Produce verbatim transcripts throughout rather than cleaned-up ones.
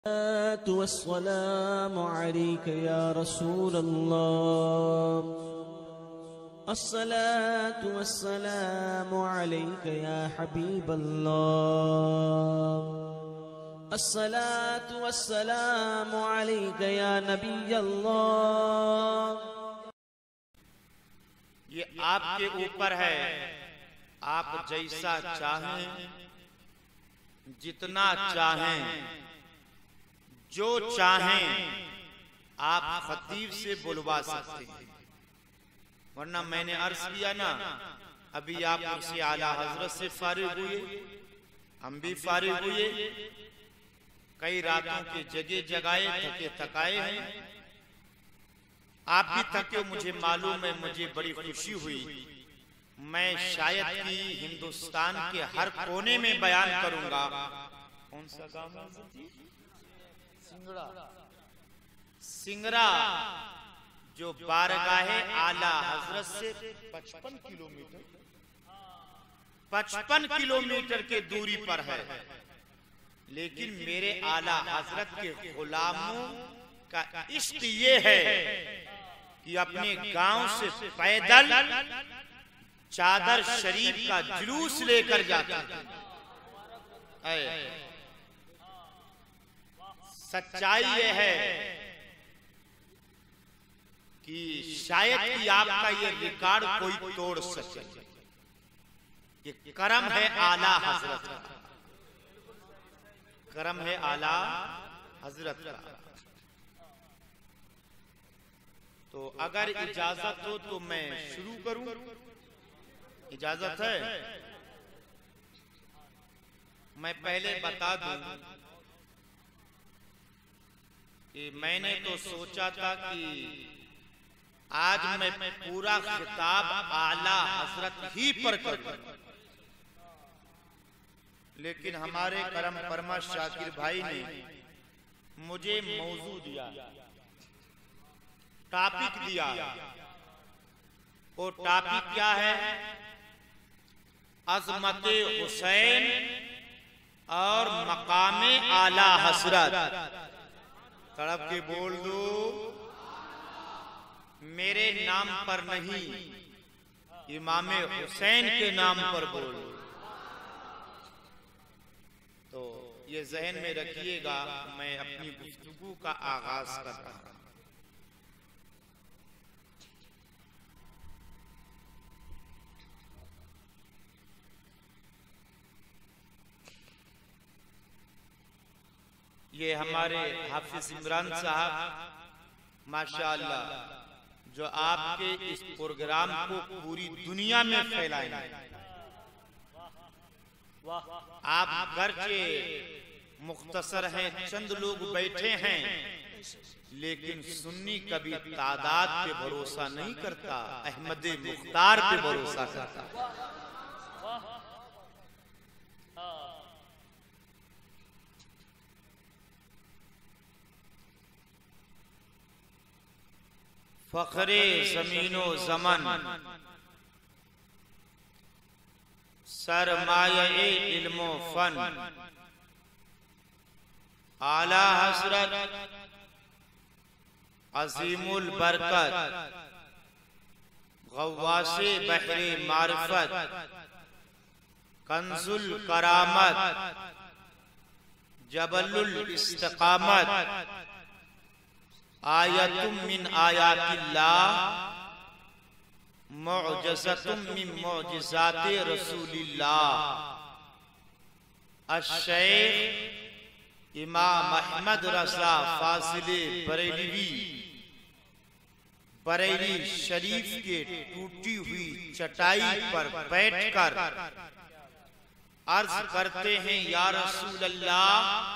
वस्सलाम अलैका या रसूल अल्लाह, अस्सलातु वस्सलामु अलैका या हबीब अल्लाह, अस्सलातु वस्सलामु अलैका या नबी अल्लाह। ये आपके ऊपर है, आप जैसा चाहें, जितना चाहें, जो चाहें आप खतीब से बुलवा सकते हैं। वरना मैंने अर्ज किया ना, अभी आप उनसे आला हजरत से फारिग हुए, हम भी फारिग हुए, कई रातों के जगे जगाए, थके थकाए हैं। आप भी थके, मुझे मालूम है, मुझे बड़ी खुशी हुई। मैं शायद कि हिंदुस्तान के हर कोने में बयान करूंगा। कौन सा गांव है? सिंगड़ा। सिंगड़ा जो बारगाहे आला हजरत से पचपन किलोमीटर पचपन किलोमीटर के दूरी पर है, लेकिन मेरे आला हजरत के गुलामों का इश्क ये है कि अपने गांव से पैदल चादर शरीफ का जुलूस लेकर जाते हैं। सच्चाई ये है कि शायद कि आपका ये रिकॉर्ड कोई तोड़ सके। ये करम है आला हजरत का, करम है आला हजरत का। तो अगर इजाजत हो तो मैं शुरू करूं? इजाजत है? मैं पहले बता दूं कि मैंने तो सोचा था कि आज मैं पूरा खिताब आला हजरत ही पर करूं, लेकिन हमारे करम परमा शाकिर भाई ने मुझे मौजू दिया, टॉपिक दिया। वो टॉपिक क्या है? अज़मते हुसैन और मकामे आला हजरत। तड़प के बोल दो, मेरे नाम पर नहीं, इमामे हुसैन के नाम पर बोलो। तो ये जहन में रखिएगा। मैं अपनी गुफ्तगू का आगाज करता हूं। ये हमारे हाफिज इमरान साहब माशाअल्लाह, जो आपके इस प्रोग्राम को पूरी दुनिया में फैलाएंगे। आप गर्चे मुख्तसर हैं, चंद लोग बैठे हैं, लेकिन सुन्नी कभी तादाद पे भरोसा नहीं करता, अहमद मुख्तार पे भरोसा करता। फखरे ज़मीनो ज़मन, सरमाये इल्मो फन, आला हजरत अजीमुल बरकत, गव्वासे बहरे मारिफत, कंजुल करामत, जबलुल इस्तिकामत, आयतुम मिन आयातिल्लाह, मुअजिज़तुम मिन मुअजिज़ाति रसूलिल्लाह, अश-शेख इमाम अहमद रज़ा फाज़िले बरेलवी, बरेली शरीफ के टूटी हुई चटाई पर बैठकर अर्ज करते हैं, या रसूल अल्लाह,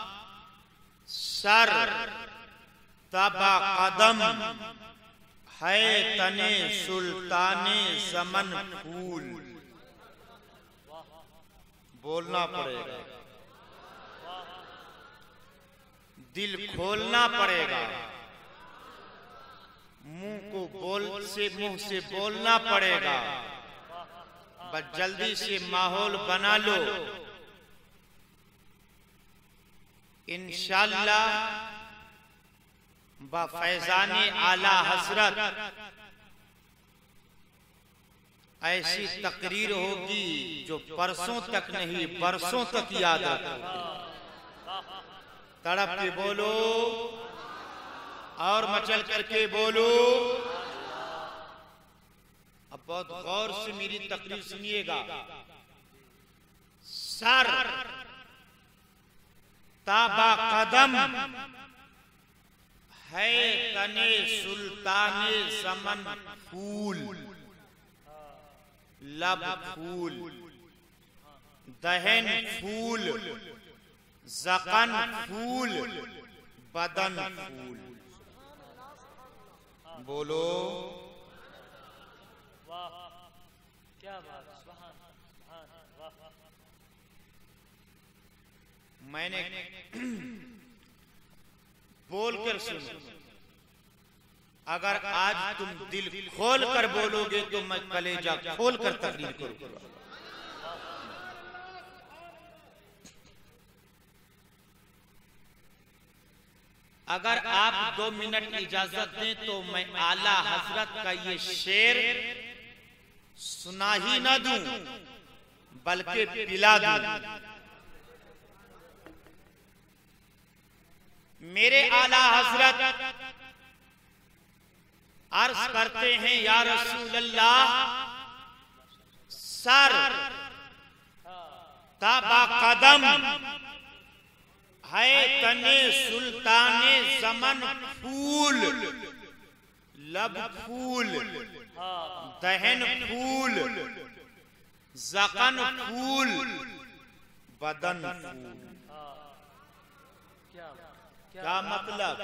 सर तबा कदम है तने सुल्ताने ज़मन फूल। बोलना पड़ेगा, दिल खोलना पड़ेगा, मुंह को बोल से मुंह से बोलना पड़ेगा। बस जल्दी से माहौल बना लो। इंशाअल्लाह ब फैजाने आला हजरत ऐसी तकरीर होगी जो परसों तक नहीं बरसों तक याद रखोगे। तड़प के बोलो और मचल करके बोलो। अब बहुत गौर से मेरी तकरीर सुनिएगा। सर ताबा कदम है तने सुल्ताने समन फूल, लब फूल, दहन फूल, ज़क़न फूल, बदन फूल। बोलो वाह, क्या बात, सुभान अल्लाह। मैंने बोलकर सुनो, अगर आज तुम दिल खोल कर बोलोगे तो मैं कलेजा खोल कर तकरीर करूंगा। अगर आप दो मिनट इजाजत दें तो मैं आला हजरत का ये शेर सुना ही ना दूं बल्कि पिला दूं। मेरे आला हजरत अर्ज करते हैं, या रसूल अल्लाह, सर ताबा कदम है तने सुल्ताने ज़मन फूल, लब फूल, दहन फूल, ज़क़न फूल, बदन फूल। क्या मतलब?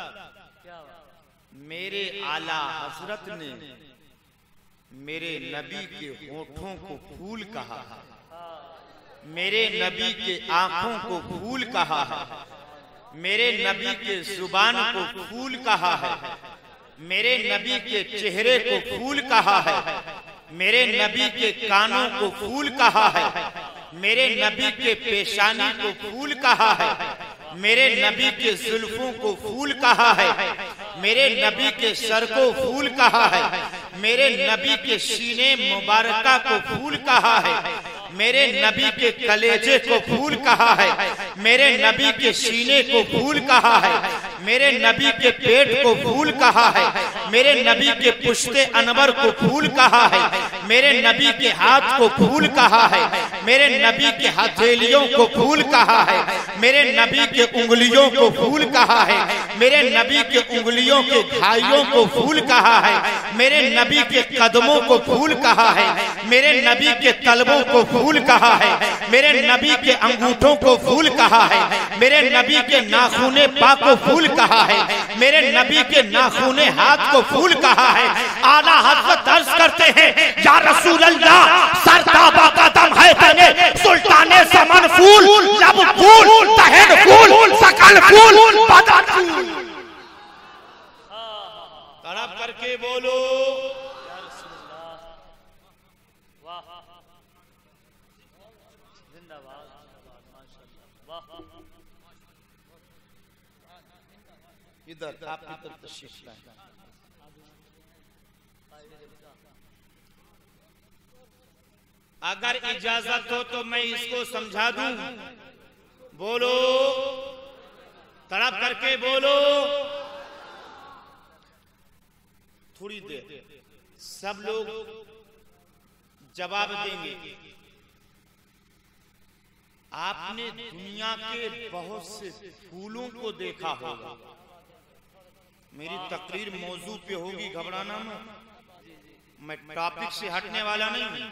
मेरे आला हजरत ने मेरे नबी के होठों को फूल कहा है, मेरे नबी के आंखों को फूल कहा है, मेरे नबी के जुबान को फूल कहा है, मेरे नबी के चेहरे को फूल कहा है, मेरे नबी के कानों को फूल कहा है, मेरे नबी के पेशानी को फूल कहा है, मेरे नबी के जुल्फों को फूल कहा है, मेरे नबी के सर को फूल कहा है, मेरे नबी के सीने मुबारका को फूल कहा है, मेरे नबी के कलेजे को फूल कहा है, मेरे नबी के सीने को फूल कहा है, मेरे नबी के पेट को फूल कहा है, मेरे नबी के पुश्ते अनवर को फूल कहा है, मेरे नबी के हाथ को फूल कहा है, मेरे नबी के हथेलियों को फूल कहा है, मेरे नबी के उंगलियों को फूल कहा है, मेरे नबी के उंगलियों के घाइयों को फूल कहा है, मेरे नबी के कदमों को फूल कहा है, मेरे नबी के तलबों को फूल कहा है, मेरे नबी के अंगूठों को फूल कहा है, मेरे नबी के नाखूने पा को फूल कहा है, मेरे नबी के नाखूने हाथ को फूल कहा है। आला हज़रत अर्ज करते हैं, या रसूल अल्लाह, सर ताबा कदम है तने सुल्ताने ज़मन फूल, लब फूल, दहन फूल, ज़क़न फूल, बदन फूल। तड़प करके बोलो। इधर आप इधर तशरीफ लाएं। अगर इजाजत हो तो मैं इसको समझा दूं। बोलो, तड़प करके बोलो। थोड़ी देर सब लोग जवाब देंगे। आपने दुनिया के बहुत से फूलों को देखा होगा। मेरी तकरीर मौजू पे होगी, घबराना मत। मैं टॉपिक से हटने वाला नहीं हूं।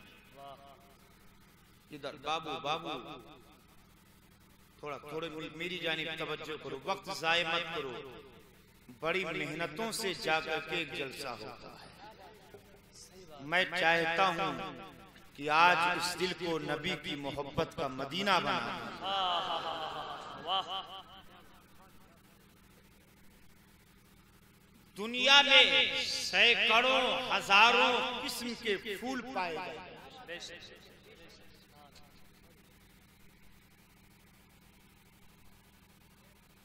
इधर बाबू बाबू थोड़ा थोड़े मेरी जानिब तवज्जो करो, वक्त जाये मत करो। बड़ी मेहनतों से जाकर के एक जलसा होता है। मैं चाहता हूं कि आज इस दिल को नबी की मोहब्बत का मदीना बना। दुनिया में सैकड़ों हजारों किस्म के फूल पाए गए।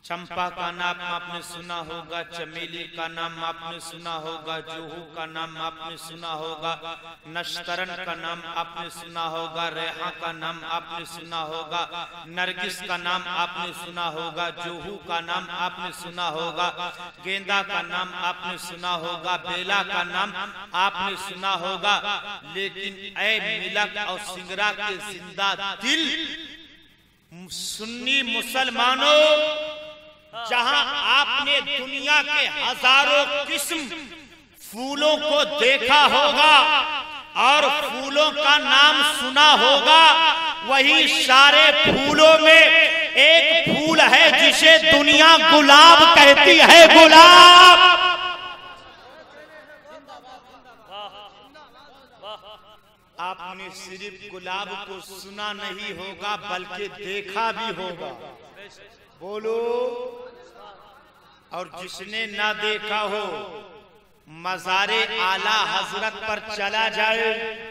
चंपा का नाम आपने सुना होगा, चमेली का नाम आपने सुना होगा, जूहू का नाम आपने सुना होगा, नश्तरन का नाम आपने सुना होगा, रेहा का नाम आपने सुना होगा, नरगिस का नाम आपने सुना होगा, जूहू का नाम आपने सुना होगा, गेंदा का नाम आपने सुना होगा, बेला का नाम आपने सुना होगा। लेकिन ऐ मिलक और सिंगरा के जिंदा दिल सुन्नी मुसलमानों, जहां आपने दुनिया के हजारों किस्म फूलों को देखा होगा और फूलों का नाम सुना होगा, वही सारे फूलों में एक फूल है जिसे दुनिया गुलाब कहती है। गुलाब आपने सिर्फ गुलाब को सुना नहीं होगा बल्कि देखा भी होगा। बोलो। और जिसने ना देखा हो मज़ारे आला हजरत पर चला जाए,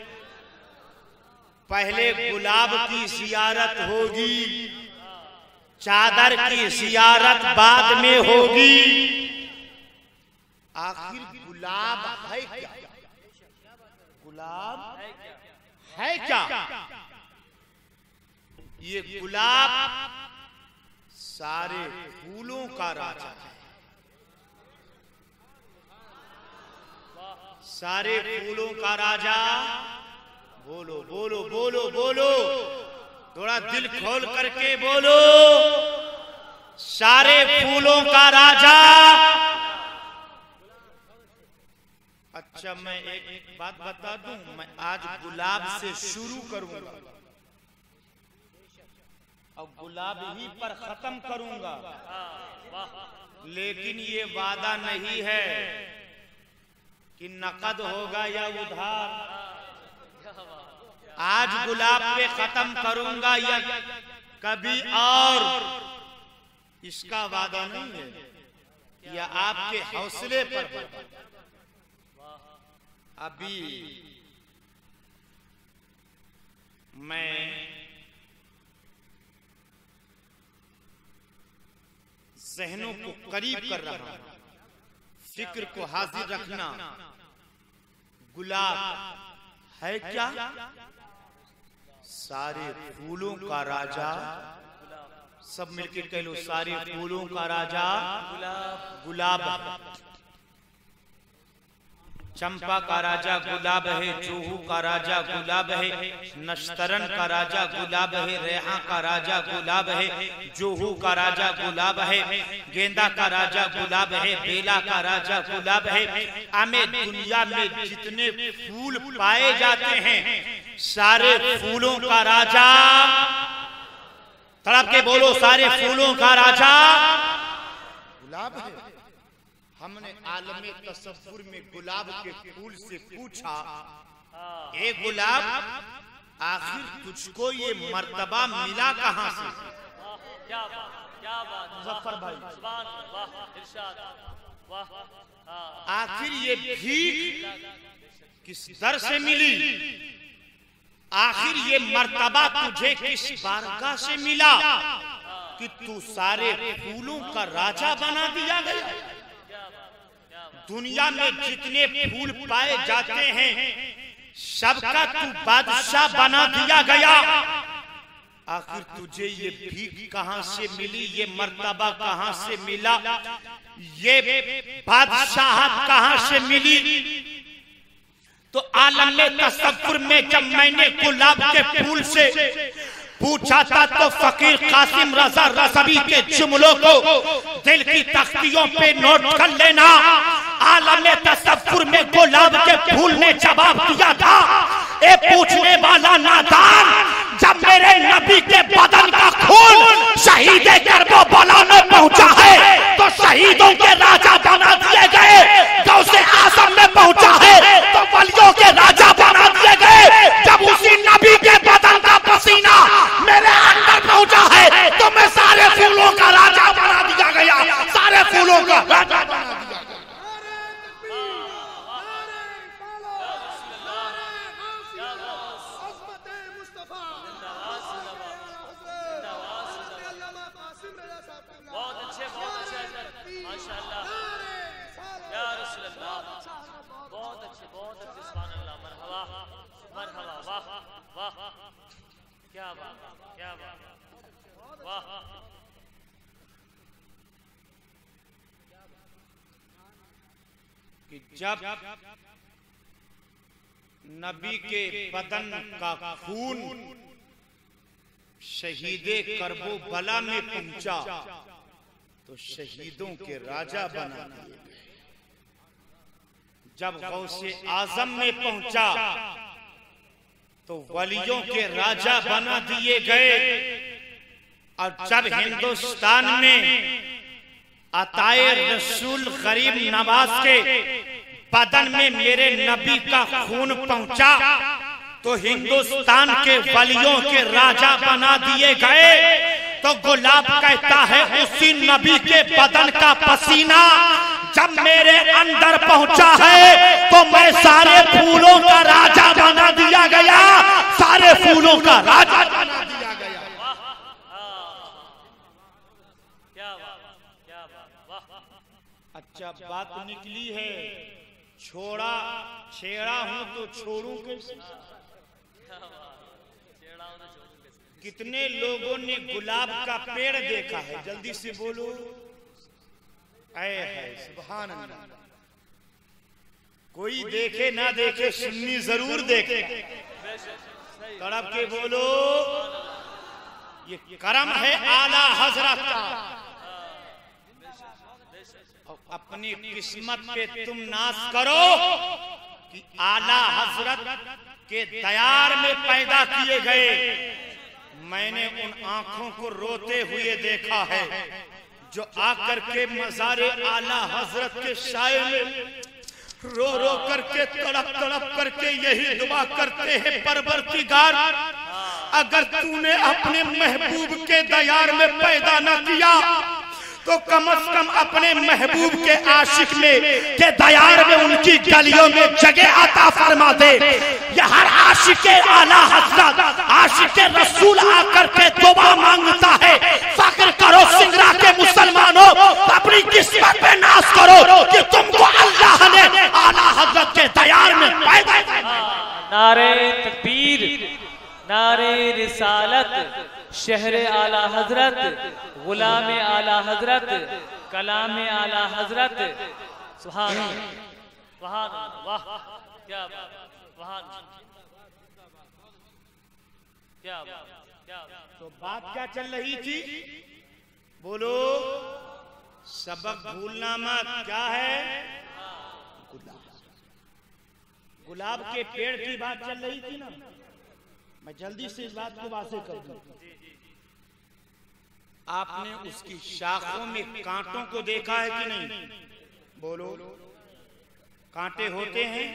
पहले गुलाब की जियारत होगी, चादर की जियारत बाद में होगी। आखिर गुलाब है क्या? गुलाब है क्या? ये गुलाब सारे फूलों का राजा है। सारे फूलों का राजा। बोलो बोलो बोलो बोलो, थोड़ा दिल खोल करके बोलो। सारे फूलों का राजा। अच्छा, मैं एक बात बता दूं, मैं आज गुलाब से शुरू करूंगा और गुलाब ही पर खत्म करूंगा, लेकिन ये वादा नहीं है कि नकद होगा या उधार। आज गुलाब पे खत्म करूंगा या कभी और, इसका वादा नहीं है, या आपके हौसले पर। अभी मैं ज़हनों को करीब कर रहा हूं, फिक्र को हाजिर रखना। गुलाब है क्या? सारे फूलों का राजा। सब मिलकर कह लो, सारे फूलों का राजा गुलाब। चंपा का राजा गुलाब है, जूहू का राजा गुलाब है, नश्तरन का राजा गुलाब है, रेहा का राजा गुलाब है, जूहू का राजा गुलाब है, गेंदा का राजा गुलाब है, बेला का राजा गुलाब है। हमें दुनिया में जितने फूल पाए जाते हैं, सारे फूलों का राजा। तड़प के बोलो, सारे फूलों का राजा गुलाब है। हमने आलमे तसव्वुर में गुलाब के फूल से पूछा, ए गुलाब, आखिर तुझको ये मर्तबा मिला कहां से? क्या बात, क्या बात, मुजफ्फर भाई, सुभान अल्लाह, वाह, इरशाद, वाह। आखिर ये भीख किस दर से मिली? आखिर ये मर्तबा तुझे किस बारगाह से मिला कि तू सारे फूलों का राजा बना दिया गया? दुनिया में जितने फूल पाए जाते हैं, सबका तू बादशाह बना दिया गया। आखिर तुझे ये भीख कहां से मिली? ये मर्तबा कहां से मिला? ये बादशाहत कहां से मिली? तो आलम में तसव्वुर में जब मैंने गुलाब के फूल से पूछा था, तो फकीर कासिम रजा रज़वी के जुमलों को दिल की तख्तियों पे नोट कर लेना। आलम तसव्वुर में गुलाब के फूल ने जवाब दिया था, ए पूछने वाला नादान, जब मेरे नबी के बदन का खून शहीद करबला में पहुंचा है, तो शहीदों के राजा बना दिए गए। गौसे आज़म में पहुंचा है, तो वलियों के राजा बना दिए गए। जब उसी नबी के बदन का पसीना मेरे अंदर पहुंचा है, तो मैं सारे फूलों का राजा बना दिया गया। सारे फूलों का राजा बना दिया गया। बहुत अच्छे वाह क्या बात क्या बात वाह कि जब नबी के बदन का खून शहीदे करबो बला में पहुंचा तो शहीदों के राजा बना दिए गए। जब गौसे आजम में पहुंचा तो वलियों के राजा बना दिए गए। और जब हिंदुस्तान में अताए रसूल गरीब नवाज के बदन में मेरे नबी का खून पहुंचा तो हिंदुस्तान के वलियों के राजा बना दिए गए। तो गुलाब कहता है उसी नबी के बदन का पसीना जब मेरे अंदर पहुंचा है तो मैं सारे फूलों का राजा बना दिया गया, सारे फूलों का राजा बना दिया गया। क्या बात क्या बात वाह। अच्छा बात निकली है, छोड़ा छेड़ा हूं तो छोड़ू कैसे। कितने लोगों ने गुलाब का पेड़ देखा है, जल्दी से बोलो। ऐ है सुभान अल्लाह। कोई देखे ना देखे सुन्नी जरूर देखे, तड़प के बोलो ये करम है आला हजरत का। अपनी किस्मत पे तुम नाश करो कि आला हजरत के दयार में पैदा किए गए। मैंने उन आंखों को रोते हुए देखा है जो आकर के मज़ारे आला हजरत के साये में रो रो करके तड़प तड़प करके यही दुआ करते हैं, परवरदिगार अगर तूने अपने महबूब के दयार में पैदा न किया तो कम से कम अपने महबूब के आशिक में के दयार में उनकी गलियों में जगह अता फरमा दे। ये हर आशिक के आला हजरत आशिक के रसूल आकर के दुआ मांगता है। फक्र करो सिंगरा के मुसलमानों, अपनी किस्मत पे नाश करो कि तुमको अल्लाह ने आला हजरत के दयार में पैदा किया। नारे तकबीर, नारे रिसालत, शहरे आला हजरत, गुलाम आला हजरत, कलाम आला हजरत। सुभान सुभान वाह क्या वाह क्या क्या। तो बात क्या चल रही थी, बोलो। सबक भूलना मत। क्या है? गुलाब। गुलाब के पेड़ की बात चल रही थी ना। मैं जल्दी से इस बात को वाज़ेह कर दूं। आपने उसकी शाखों में कांटों को देखा है कि नहीं? बोलो। कांटे होते हैं,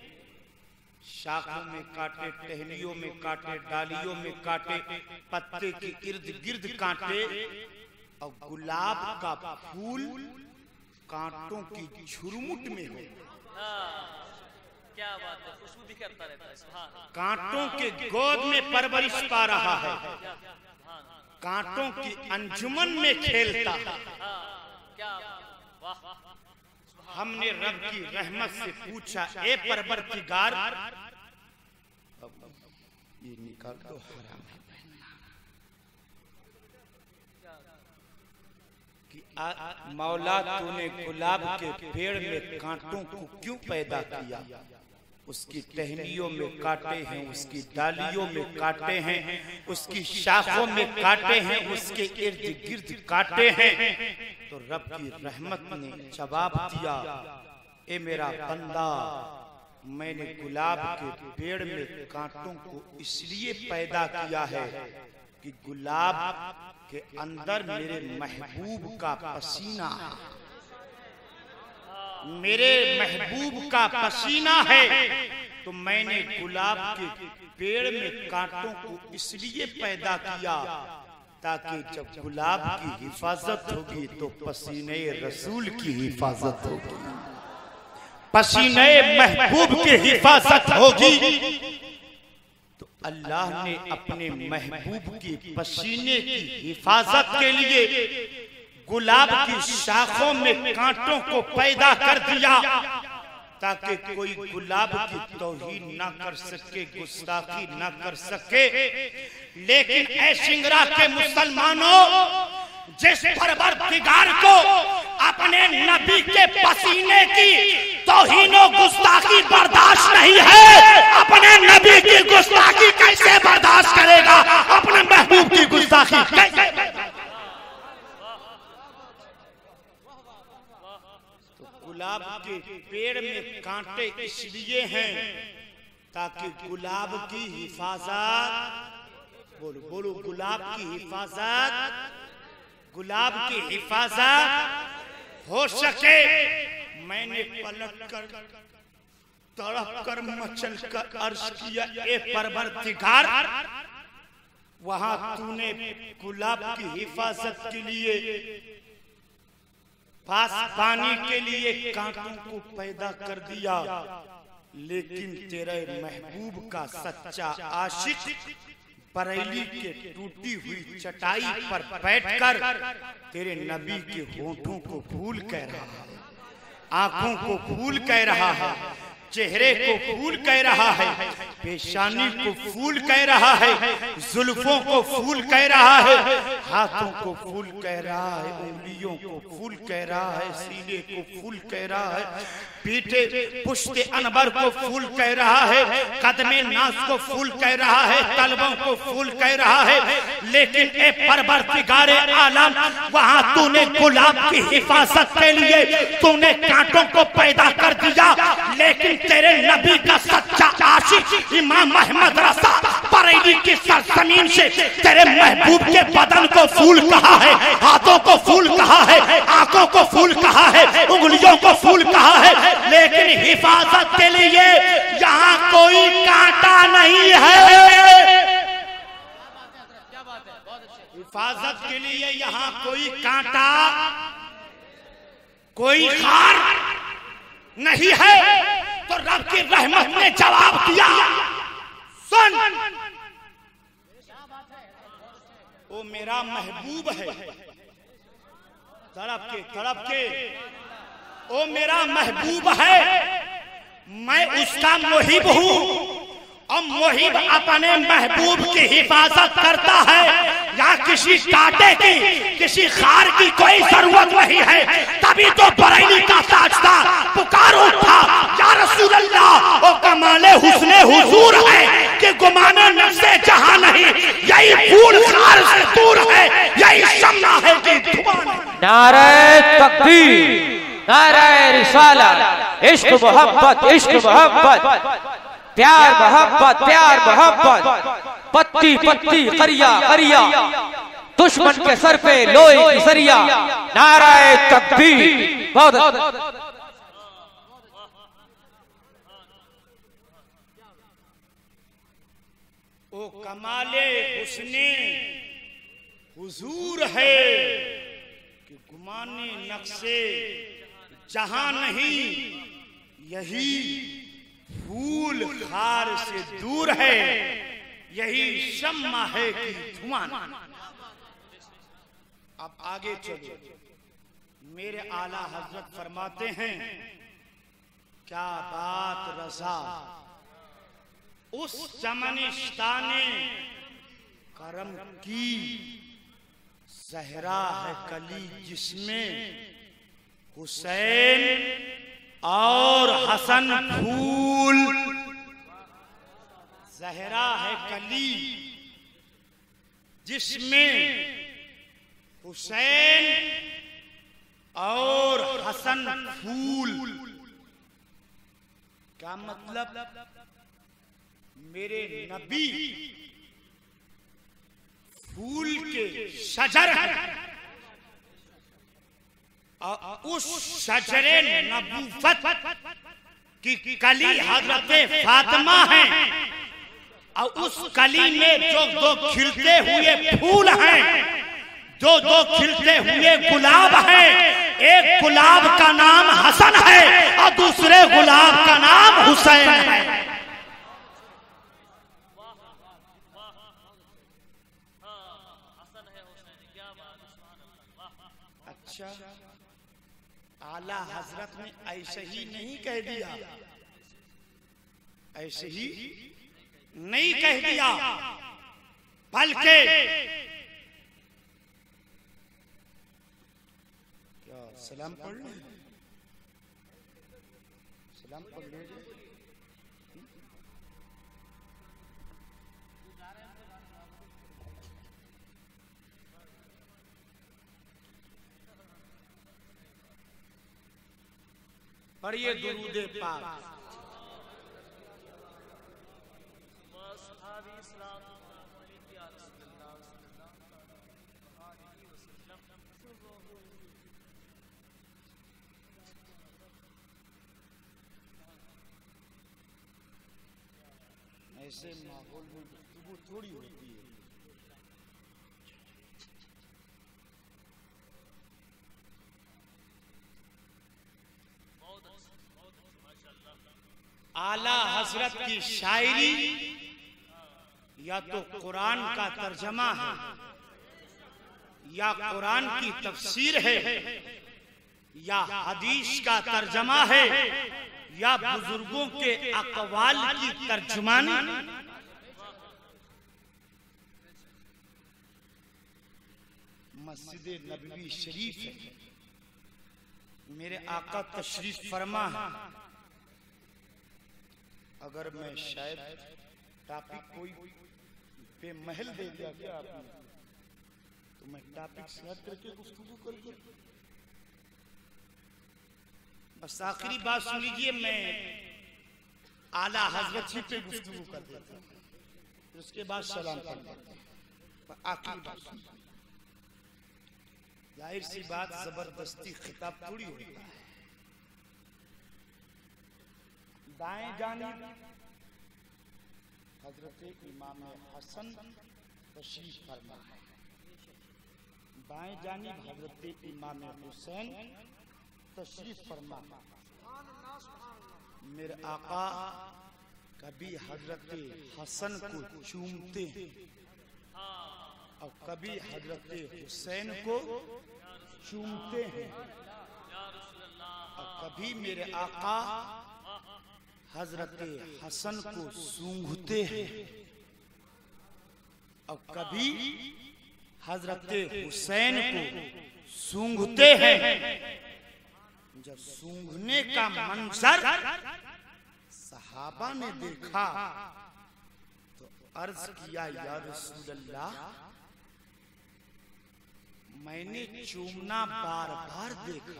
शाखों में कांटे, टहनियों में कांटे, डालियों में कांटे, पत्ते के इर्द गिर्द कांटे। और गुलाब का फूल कांटों की झुरमुट में हो। क्या बात है, खुशबू भी करता रहता है। सुभान। कांटों के गोद में परवरिश पा रहा है, कांटों की अंजुमन में खेलता। क्या वाह। हमने रब की रहमत से पूछा, ए परवरदिगार ये निकाल दो, हराम है पहनना। कि आ, मौला तूने गुलाब के पेड़ में कांटों को क्यों पैदा किया? उसकी टहनियों में कांटे हैं, उसकी डालियों में कांटे हैं, उसकी शाखों में कांटे हैं, उसके इर्द गिर्द कांटे हैं। तो रब की रहमत ने जवाब दिया, ए मेरा बंदा, मैंने गुलाब के पेड़ में कांटों को इसलिए पैदा किया है कि गुलाब के अंदर मेरे महबूब का पसीना है, मेरे महबूब का पसीना है। तो मैंने गुलाब के पेड़ में कांटों को इसलिए पैदा किया ताकि जब गुलाब की हिफाजत होगी तो पसीने रसूल की हिफाजत होगी, पसीने महबूब की हिफाजत होगी। तो अल्लाह ने अपने महबूब के पसीने की हिफाजत के लिए गुलाब की शाखों में कांटों को पैदा कर दिया ताकि कोई गुलाब की तौहीन ना कर सके, गुस्ताखी ना कर सके। लेकिन ऐ सिंगरा के मुसलमानों, जिस परवरदिगार को अपने नबी के पसीने की तौहीन और गुस्ताखी बर्दाश्त नहीं है, अपने नबी की गुस्ताखी कैसे बर्दाश्त करेगा? अपने महबूब की गुस्ताखी कैसे? तो गुलाब के पेड़ में कांटे इसलिए हैं ताकि गुलाब की हिफाजत, बोलो बोलो, गुलाब की हिफाजत, गुलाब की हिफाजत हो सके। मैंने पलट कर तड़प कर मचल कर अर्ज किया, ए परवरदिगार, वहां तूने गुलाब की हिफाजत के लिए, पास पानी के लिए कांटों को पैदा कर दिया, लेकिन तेरे महबूब का सच्चा आशिक बरेली के टूटी हुई चटाई पर बैठकर तेरे नबी के होठों को फूल कह रहा है, आंखों को फूल कह रहा है, चेहरे को फूल कह रहा है, पेशानी को फूल कह रहा है, जुल्फों को फूल कह रहा है, हाथों को फूल कह रहा है, उंगलियों को फूल कह रहा है, सीने को फूल कह रहा है, पीठे पुश्ते अनबर को फूल कह रहा है, कदमे नास को फूल कह रहा है, तलबों को फूल कह रहा है। लेकिन ए परवरदिगारे आलम, वहां तूने गुलाब की हिफाजत के लिए तूने कांटों को पैदा कर दिया, लेकिन तेरे नबी का सच्चा आशिक इमाम अहमद रज़ा बरेली की सरजमीन से तेरे महबूब के बदन को फूल कहा है, हाथों को फूल कहा है, आंखों को फूल कहा है, उंगलियों को फूल कहा है, लेकिन हिफाजत के लिए यहाँ कोई कांटा नहीं है। हिफाजत के लिए यहाँ कोई कांटा, कोई खार नहीं है। तो रब की रहमत ने जवाब दिया, सुन, वो मेरा महबूब है, तड़प के तड़प के, वो मेरा महबूब है, मैं उसका मुहिब हूँ, और मुहिब अपने महबूब की हिफाजत करता है। या किसी कांटे की, किसी खार की कोई जरूरत नहीं है। तभी तो बरेली का ताजदार पुकार उठा, या रसूल अल्लाह, ओ कमाले हुस्ने हुजूर है कि गुमाने नफ्से जहां नहीं, यही फूल खार से दूर है, यही शम्मा है कि धुआं। नारे तकबीर, नारे रिसालत, इश्क मोहब्बत, इश्क मोहब्बत, प्यार मोहब्बत, प्यार मोहब्बत, पत्ती पत्ती करिया करिया, दुश्मन के सर पे लोहे की सरिया। नारे तकबीर। बहुत ओ कमाले हुस्ने हुजूर है कि गुमाने नक्शे जहां नहीं, यही फूल खार से दूर है, यही शम्मा है कि धुआं। अब आगे चलो, मेरे आला हजरत फरमाते हैं, क्या बात रज़ा उस चमनिस्ताने करम की, ज़हरा है कली जिसमें हुसैन और हसन फूल। ज़हरा है कली जिसमें हुसैन और हसन फूल। क्या मतलब? मेरे नबी फूल के शजर हैं, और उस शजरे नबूवत की कली हजरत फातिमा है, और उस कली में जो दो खिलते हुए फूल हैं, जो दो खिलते हुए गुलाब हैं, एक गुलाब का नाम हसन है और दूसरे गुलाब का नाम हुसैन है। अच्छा, आला हजरत ने ऐसे ही नहीं कह दिया, ऐसे ही नहीं कह दिया, बल्कि क्या सलाम पढ़ लें, सलाम पढ़ लीजिए। पढ़िए दुरूदे पाक। ऐसे माहौल में गुफ्तगू थोड़ी होती है। आला हजरत की शायरी या तो कुरान का तर्जमा है या कुरान की तफसीर है या हदीस का तर्जमा है या बुजुर्गों के अक़वाल की तर्जुमानी। मस्जिद नबवी शरीफ है, मेरे आका तशरीफ फरमा है। अगर मैं शायद टॉपिक कोई बेमहल दे दिया क्या आपने, तो मैं टॉपिक सेलेक्ट करके गुफ्तगू करके बस आखिरी बात सुन लीजिए, मैं आला हजरत ही पे गुफ्तगू कर देता हूं, उसके बाद सलाम कर देता हूं। आखिरी बात सुन, जाहिर सी बात जबरदस्ती खिताब थोड़ी होता है। दाएं जानिब हजरत इमाम हसन तशरीफ फरमा है, बाएं जानिब हजरत इमाम हुसैन तशरीफ फरमा। मेरे आका कभी हजरत हसन को चूमते हैं और कभी हजरत हुसैन को चूमते हैं और कभी मेरे आका हजरत हसन को सूंघते हैं और कभी हजरत हुसैन को सूंघते हैं। जब सूंघने का मंजर सहाबा ने देखा तो अर्ज किया, या रसूल अल्लाह, मैंने चूमना बार बार देखा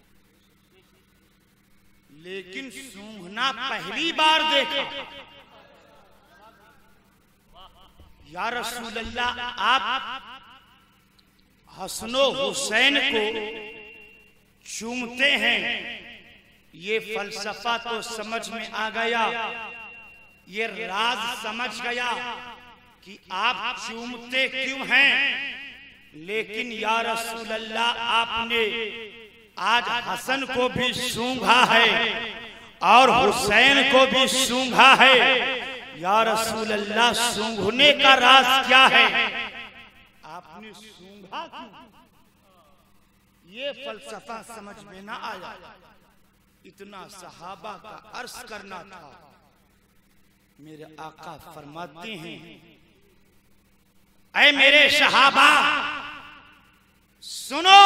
लेकिन सूंघना पहली बार देखा। या रसूल अल्लाह, आप हसनो हुसैन को चूमते हैं, ये फलसफा तो समझ में आ गया, ये राज समझ गया कि आप चूमते क्यों हैं, लेकिन या रसूल अल्लाह, आपने आज हसन को भी सूंघा है और हुसैन को भी सूंघा है। या रसूल अल्लाह, सूंघने का राज क्या है, आपने सूंघा क्यों? ये फलसफा समझ में ना आया, इतना सहाबा का अर्ज करना था। मेरे आका फरमाते हैं, ऐ मेरे सहाबा सुनो,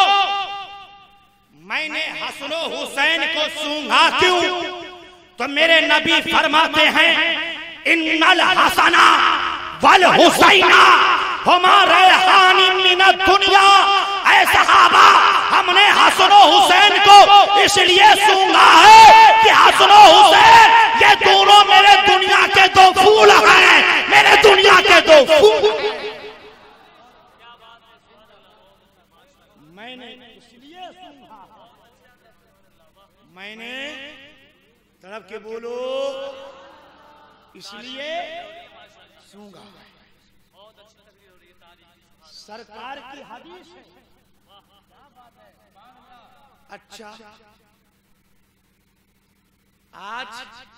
मैंने हसनो हुसैन को सूंघा क्यों? तो मेरे नबी फरमाते हैं, इन्नल हसना वल हुसैना हुमा रैहानी मिनद दुनिया। ऐ सहाबा, हमने हसनो हुसैन को इसलिए सूंघा है कि हसनो हुसैन ये दोनों मेरे दुनिया के दो फूल हैं, मेरे दुनिया के दो फूल। मैंने इसलिए सूंघा, मैंने तड़प के बोलो, इसलिए सूंघा। सरकार की हदीस है। अच्छा, आज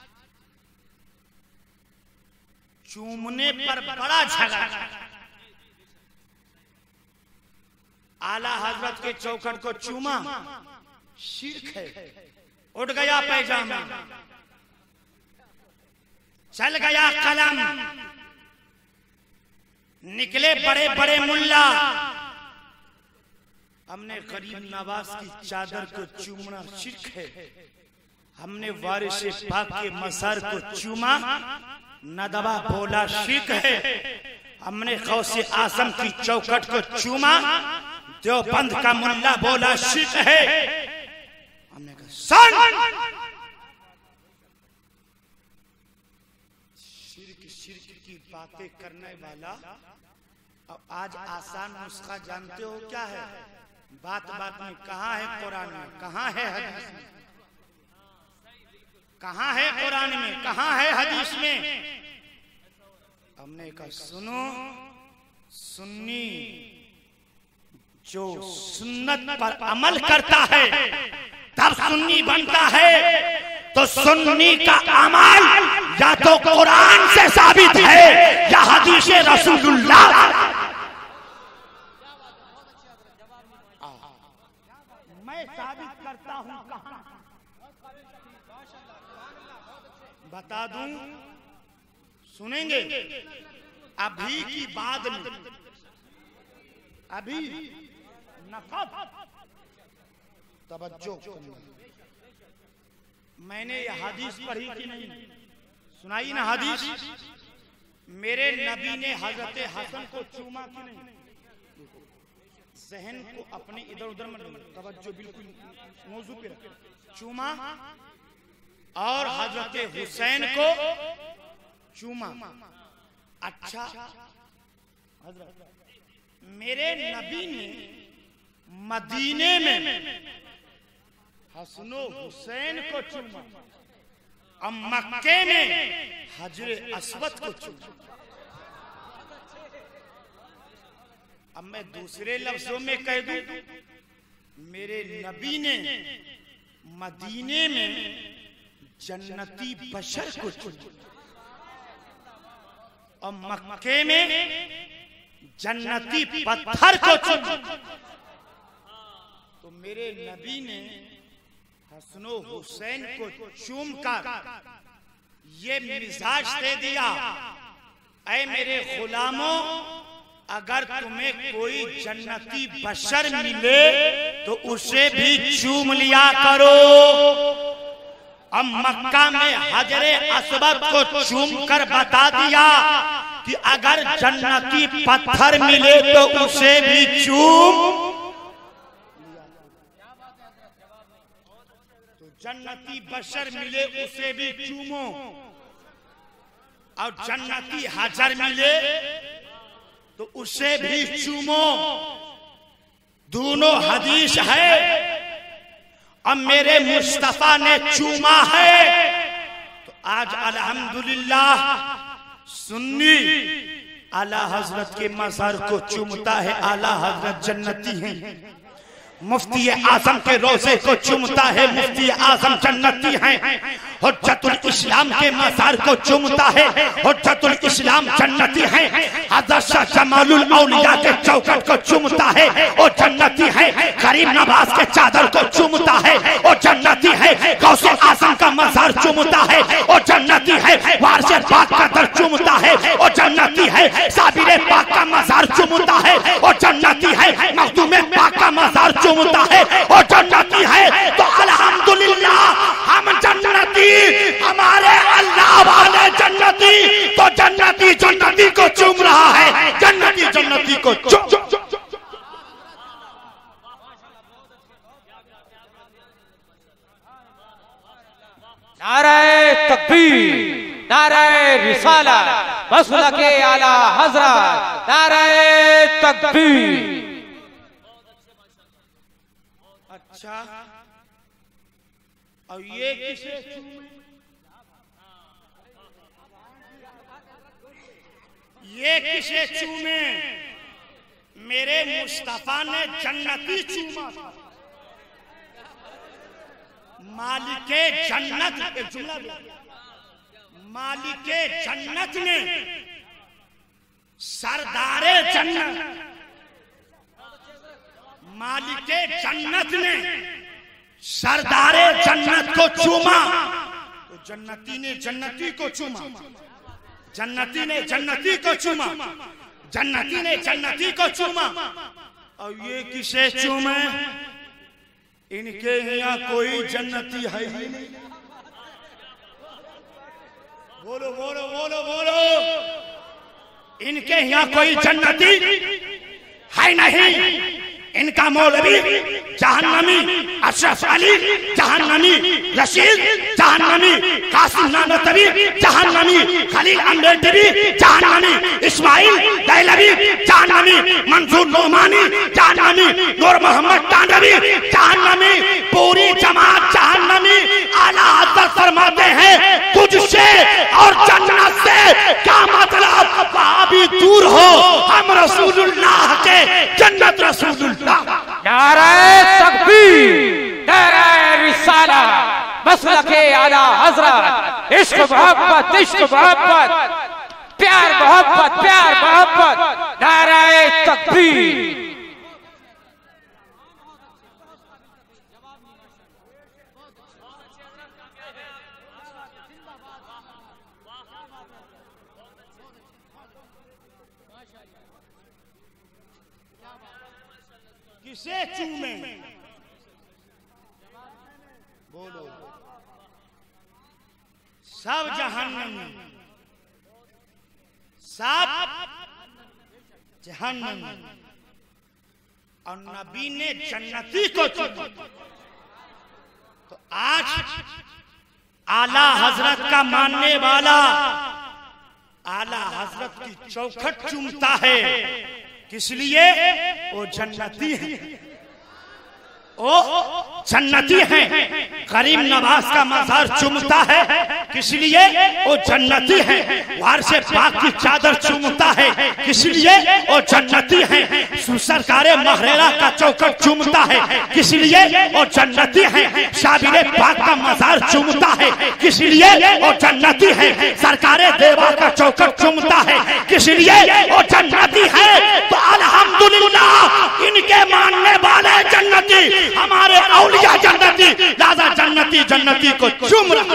चूमने पर बड़ा झगड़ा, आला हजरत के चौखट को चूमा, शिर्क है। उठ गया पैजामा, चल गया कलम, निकले बड़े बड़े मुल्ला। हमने गरीब नवाज की चादर को चूमना शिर्क है। हमने वारिस पाक के मजार को चूमा, नदवा बोला शिर्क है। हमने गौसे आजम की चौखट को चूमा, देवबंद का मुल्ला बोला शिर्क है। हमने कहा सुन, शिर्क शिर्क की बातें करने वाला। अब आज आसान नुस्खा जानते हो क्या है? बात बात में कहाँ है कुरान में, कहाँ है हदीस में, कहाँ है कुरान में, कहाँ है हदीस में? हमने कहा सुनो, सुन्नी जो सुन्नत पर अमल करता है तब सुन्नी बनता है। तो सुन्नी का अमल या तो कुरान से साबित है या हदीस रसूलुल्लाह। मैं साबित करता हूं, कहां बता दूं? सुनेंगे? अभी की बाद में, अभी नफद तवज्जो करना। मैंने यह हदीस पढ़ी कि नहीं? सुनाई ना हदीस? मेरे नबी ने हजरत हसन को चूमा कि नहीं? जहन को अपने इधर उधर मत, तवज्जो बिल्कुल मौजू पे रख। चूमा और हजरत हुसैन को चूमा। अच्छा हजरत, मेरे नबी ने मदीने में हसनो हुसैन को चूमा और मक्के में हजरे अस्वद को चूमा। अब मैं दूसरे लफ्जों में कह दूं, मेरे नबी ने मदीने में जन्नती बशर को चूमा और मक्के में जन्नती पत्थर को चूमा। तो मेरे नबी ने हसनो हुसैन को चूम कर ये मिजाज दे दिया, ऐ मेरे गुलामों, अगर तुम्हें कोई जन्नती बशर मिले तो उसे भी चूम लिया करो। अब मक्का में हजरे अस्वद को चूम कर बता दिया कि अगर जन्नती पत्थर मिले तो उसे भी चूम। तो जन्नती बशर मिले उसे भी चूमो और जन्नती हजर मिले तो उसे भी चूमो। दोनों हदीस है। अब मेरे मुस्तफा ने चूमा है तो आज अल्हम्दुलिल्लाह सुन्नी आला हजरत के मज़ार को चूमता है। आला हजरत जन्नती हैं। मुफ्ती आजम के रोजे को चूमता है, मुफ्ती आजम जन्नती हैं। हुज्जतुल इस्लाम के मज़ार को चूमता है, हुज्जतुल इस्लाम जन्नती हैं। हज़रत शाह जमालुल औलिया के चौखट को चूमता है, वो जन्नती है। गरीब नवाज के चादर को चूमता है, वो जन्नती है। गौसे आजम का मज़ार चूमता है, वो जन्नती है। वारिस पाक का दर चूमता है, वो जन्नती है। साबिर पाक का मज़ार चूमता है, वो जन्नती है। मखदूम पाक का मज़ार चूमता है, वो जन्नती है। तो अल्हम्दुलिल्लाह हम जन्नती, हमारे अल्लाह वाले जन्नती। तो जन्नती जन्नती को चूम रहा है, जन्नती जन्नती को चूम। नारे तकबीर, नारे रिसाला, मसलक के आला हजरत, नारे तकबीर। अच्छा, और ये किसे चूमे? ये किसे चूमे? मेरे मुस्तफा ने जन्नती चूमा। मालिके जन्नत, एक जुमला मालिके जन्नत ने, सरदारे जन्नत, मालिके जन्नत ने सरदारे जन्नत को चूमा तो जन्नती ने जन्नती को चूमा, जन्नती ने जन्नती को चूमा, जन्नती ने जन्नती को चूमा। और ये किसे चूमे? इनके यहाँ कोई जन्नती है ही नहीं। बोलो बोलो बोलो बोलो, इनके यहाँ कोई जन्नती है नहीं। इनका मौलवी जहन्नमी, अशरफ अली जहन्नमी, रशीद जहन्नमी, कासिम नानोतवी जहन्नमी, खलील अम्बेडकरी जहन्नमी, इस्माइल दैलवी जहन्नमी, मंसूर नोमानी जहन्नमी, नूर मोहम्मद तांडवी जहन्नमी, पूरी जमात जहन्नमी। आला हज़रत फरमाते हैं तुझसे और जन्नत से क्या मतलब? वहां भी दूर हो, हम रसूलुल्लाह के जन्नत रसूलुल्लाह। नारे तकबीर, नारे रिसाला, मसलके आला हज़रत, इश्क मोहब्बत, इश्क मोहब्बत, प्यार मोहब्बत, प्यार मोहब्बत, नारे तकबीर। किसे चूमे? बोलो। सब जहन्नमी, सब जहन्नमी। और नबी ने जन्नती को चूमा। तो आज आला हजरत का मानने वाला आला हजरत की चौखट चूमता है। किस लिए? वो जन्नती है, वो जन्नती है। करीम नवाज का मज़ार चूमता है, किस लिए? वो जन्नती है। वारसे पाक की चादर चूमता है, किस लिए? वो जन्नती है। सरकारे महरेरा का चौखट चूमता है, किस लिए? वो जन्नती है। शाबिरे पाक का मज़ार चूमता है, किस लिए? वो जन्नती है। सरकारे देवा का चौखट चूमता है, किस लिए? वो जन्नती है। तो अल्हम्दुलिल्लाह इनके मानने वाले जन्नती, हमारे औलिया जन्नती, दादा जन्नती जन्नती को चूम रहा।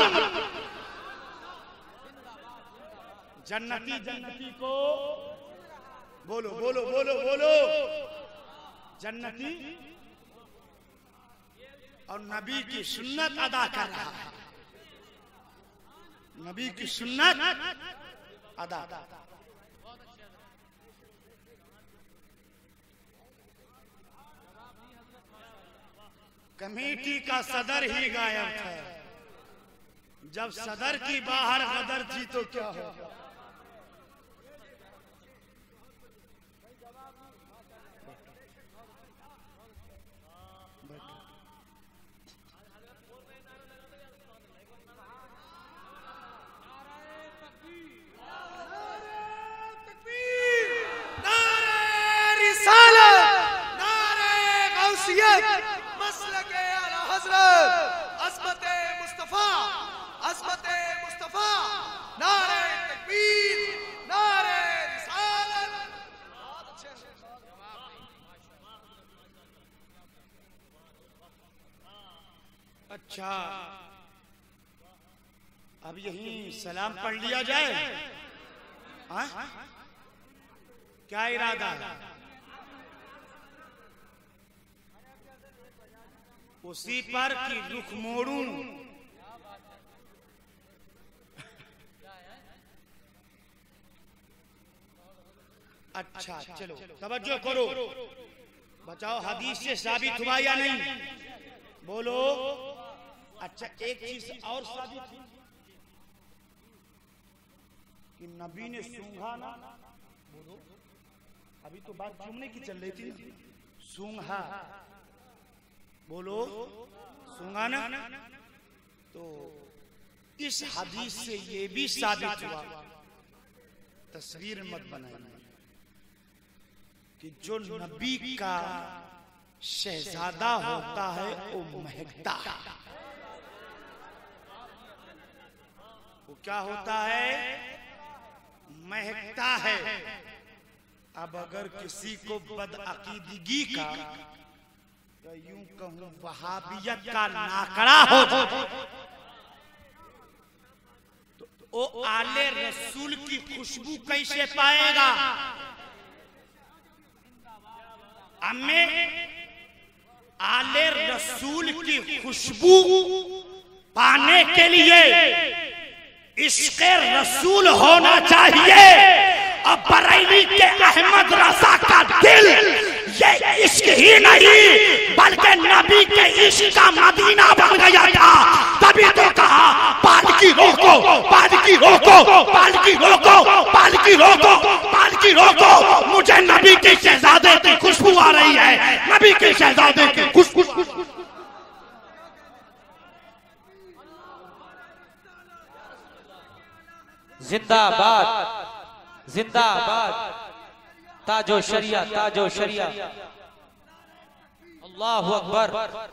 जन्नती जन्नती को बोलो बोलो बोलो बोलो। जन्नती और नबी की सुन्नत अदा कर रहा है, नबी की सुन्नत अदा। कमेटी का सदर ही गायब था। जब सदर की बाहर गदर थी तो क्या हो? अच्छा, अब यही सलाम पढ़ लिया जाए? हाँ? क्या इरादा है? उसी पर की रुख मोड़ूं? अच्छा चलो तवज्जो करो, बचाओ हदीस से साबित हुआ या नहीं? बोलो। अच्छा एक चीज और साबित हुई कि नबी ने सूंघा ना। बोलो, अभी तो बात चूमने की चल रही थी। सूंघा, बोलो सूंघा ना। तो इस हदीस से ये भी साबित हुआ, तस्वीर मत बनाइए, कि जो नबी का शहजादा होता है वो महकता है। वो क्या होता है? महकता है। अब अगर किसी को बदअकीदगी का तो यूं कहूं वहाबियत का नाकड़ा हो जाए तो वो आले रसूल की खुशबू कैसे पाएगा? हमें आले रसूल की खुशबू पाने के लिए इश्क़े रसूल होना चाहिए। और बरेली के अहमद रजा का दिल ये इश्क ही नहीं बल्कि नबी के इश्क का मदीना बन गया था। तभी तो कहा पालकी रोको, पालकी रोको, पालकी रोको, पालकी रोको, पालकी रोको, मुझे नबी के शहजादे की खुशबू आ रही है, नबी के शहजादे की खुशबू। जिंदाबाद जिंदाबाद ताजो शरिया ताजो शरिया। अल्लाहु अकबर।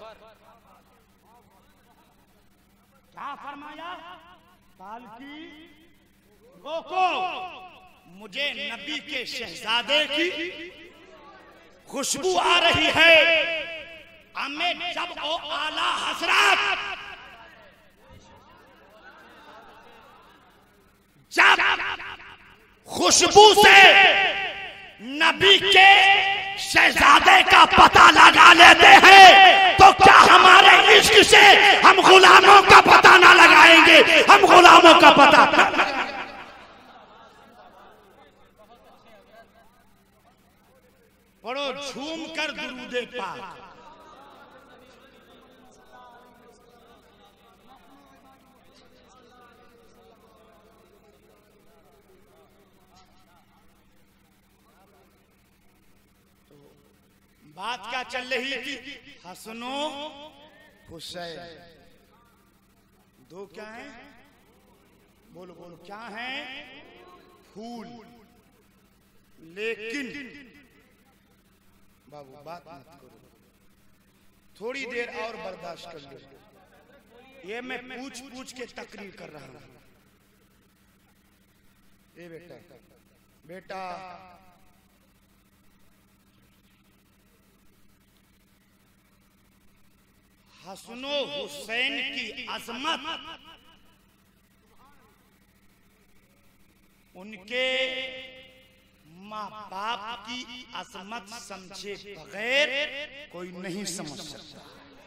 क्या फरमाया? पालकी रोको, मुझे नबी के शहजादे की खुशबू आ रही है। हमें जब वो आला हजरत जब खुशबू से नबी के शहजादे का पता लगा लेते हैं तो क्या हमारे इश्क से हम गुलामों का पता ना लगाएंगे? हम गुलामों का पता पढ़ो झूम कर दुरूदे पाक। बात क्या चल रही थी? हसनो हुसैन दो क्या है? बोलो बोलो क्या है? फूल। लेकिन बाबू बात मत करो, थोड़ी देर और बर्दाश्त कर लो। ये मैं पूछ पूछ के तकरीर कर रहा हूं। ए बेटा बेटा हसनो हुसैन की अजमत उनके माँ बाप की अजमत समझे बगैर कोई नहीं समझ सकता।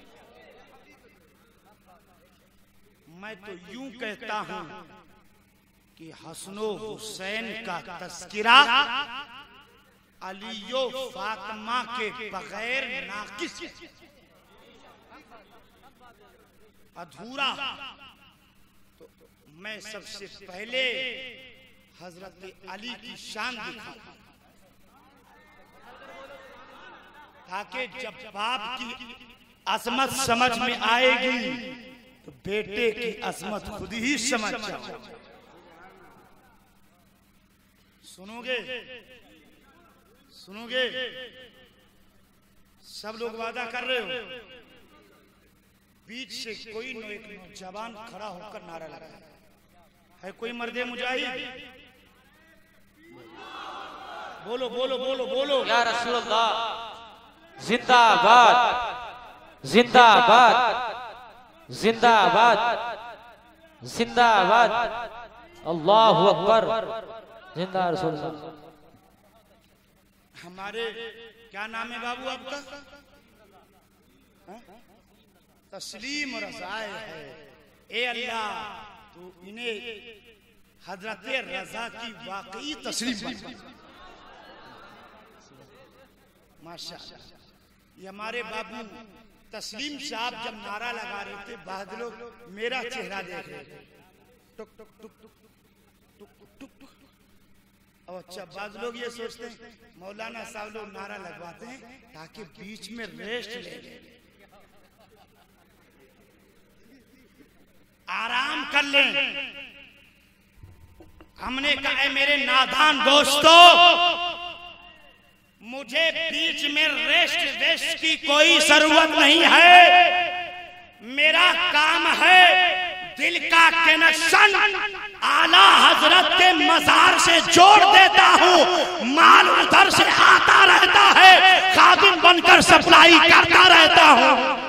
मैं तो यूं कहता हूं कि हसनो हुसैन का तस्किरा अलियो फातिमा के बगैर नाकिस अधूरा। तो मैं सबसे पहले हजरत अली की शान दिखाऊं ताकि जब बाप की अजमत समझ में आएगी तो बेटे की अजमत खुद ही समझ जाओ। सुनोगे सुनोगे? सब लोग वादा कर रहे हो। बीच से कोई न एक नौजवान खड़ा होकर नारा लगाए है। कोई मर्दे मुजाहिद? बोलो बोलो बोलो बोलो। या रसूलुल्लाह जिंदाबाद जिंदाबाद जिंदाबाद जिंदाबाद। अल्लाहु अकबर। जिंदा रसूलुल्लाह। हमारे क्या नाम है बाबू आपका? तस्लीम रज़ाए है। ए अल्लाह तू इन्हें हजरत रज़ा की वाकई तस्लीम बना। माशाअल्लाह। ये हमारे बाबू तस्लीम साहब जब नारा लगा रहे थे बाद लोग मेरा चेहरा देख रहे थे। टुक टुक टुक टुक टुक टुक टुक। और अच्छा बाद लोग ये सोचते हैं मौलाना साहब लोग नारा लगवाते हैं ताकि बीच में रेस्ट ले लें, आराम कर लें। हमने कहा है मेरे नादान दोस्तों, मुझे बीच में रेस्ट वेस्ट की कोई जरूरत नहीं है। मेरा काम है दिल का कनेक्शन आला हजरत के मजार से जोड़ देता हूँ, माल उधर से आता रहता है, खादिम बनकर सप्लाई करता रहता हूँ।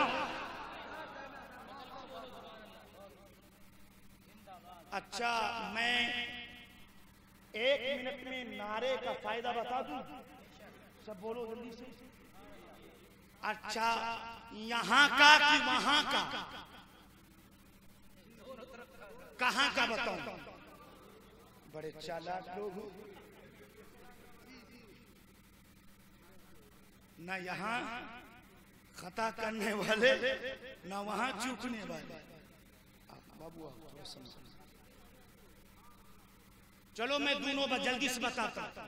अच्छा, मैं एक मिनट में नारे का फायदा बता दूं, सब बोलो जल्दी से। अच्छा, यहाँ का कि वहां का, कहां का बताऊं? बड़े चालाक लोग हो, न यहाँ खता करने वाले न वहां चूकने वाले। बाबू थोड़ा समझ, चलो मैं दोनों बात जल्दी से बताता हूं।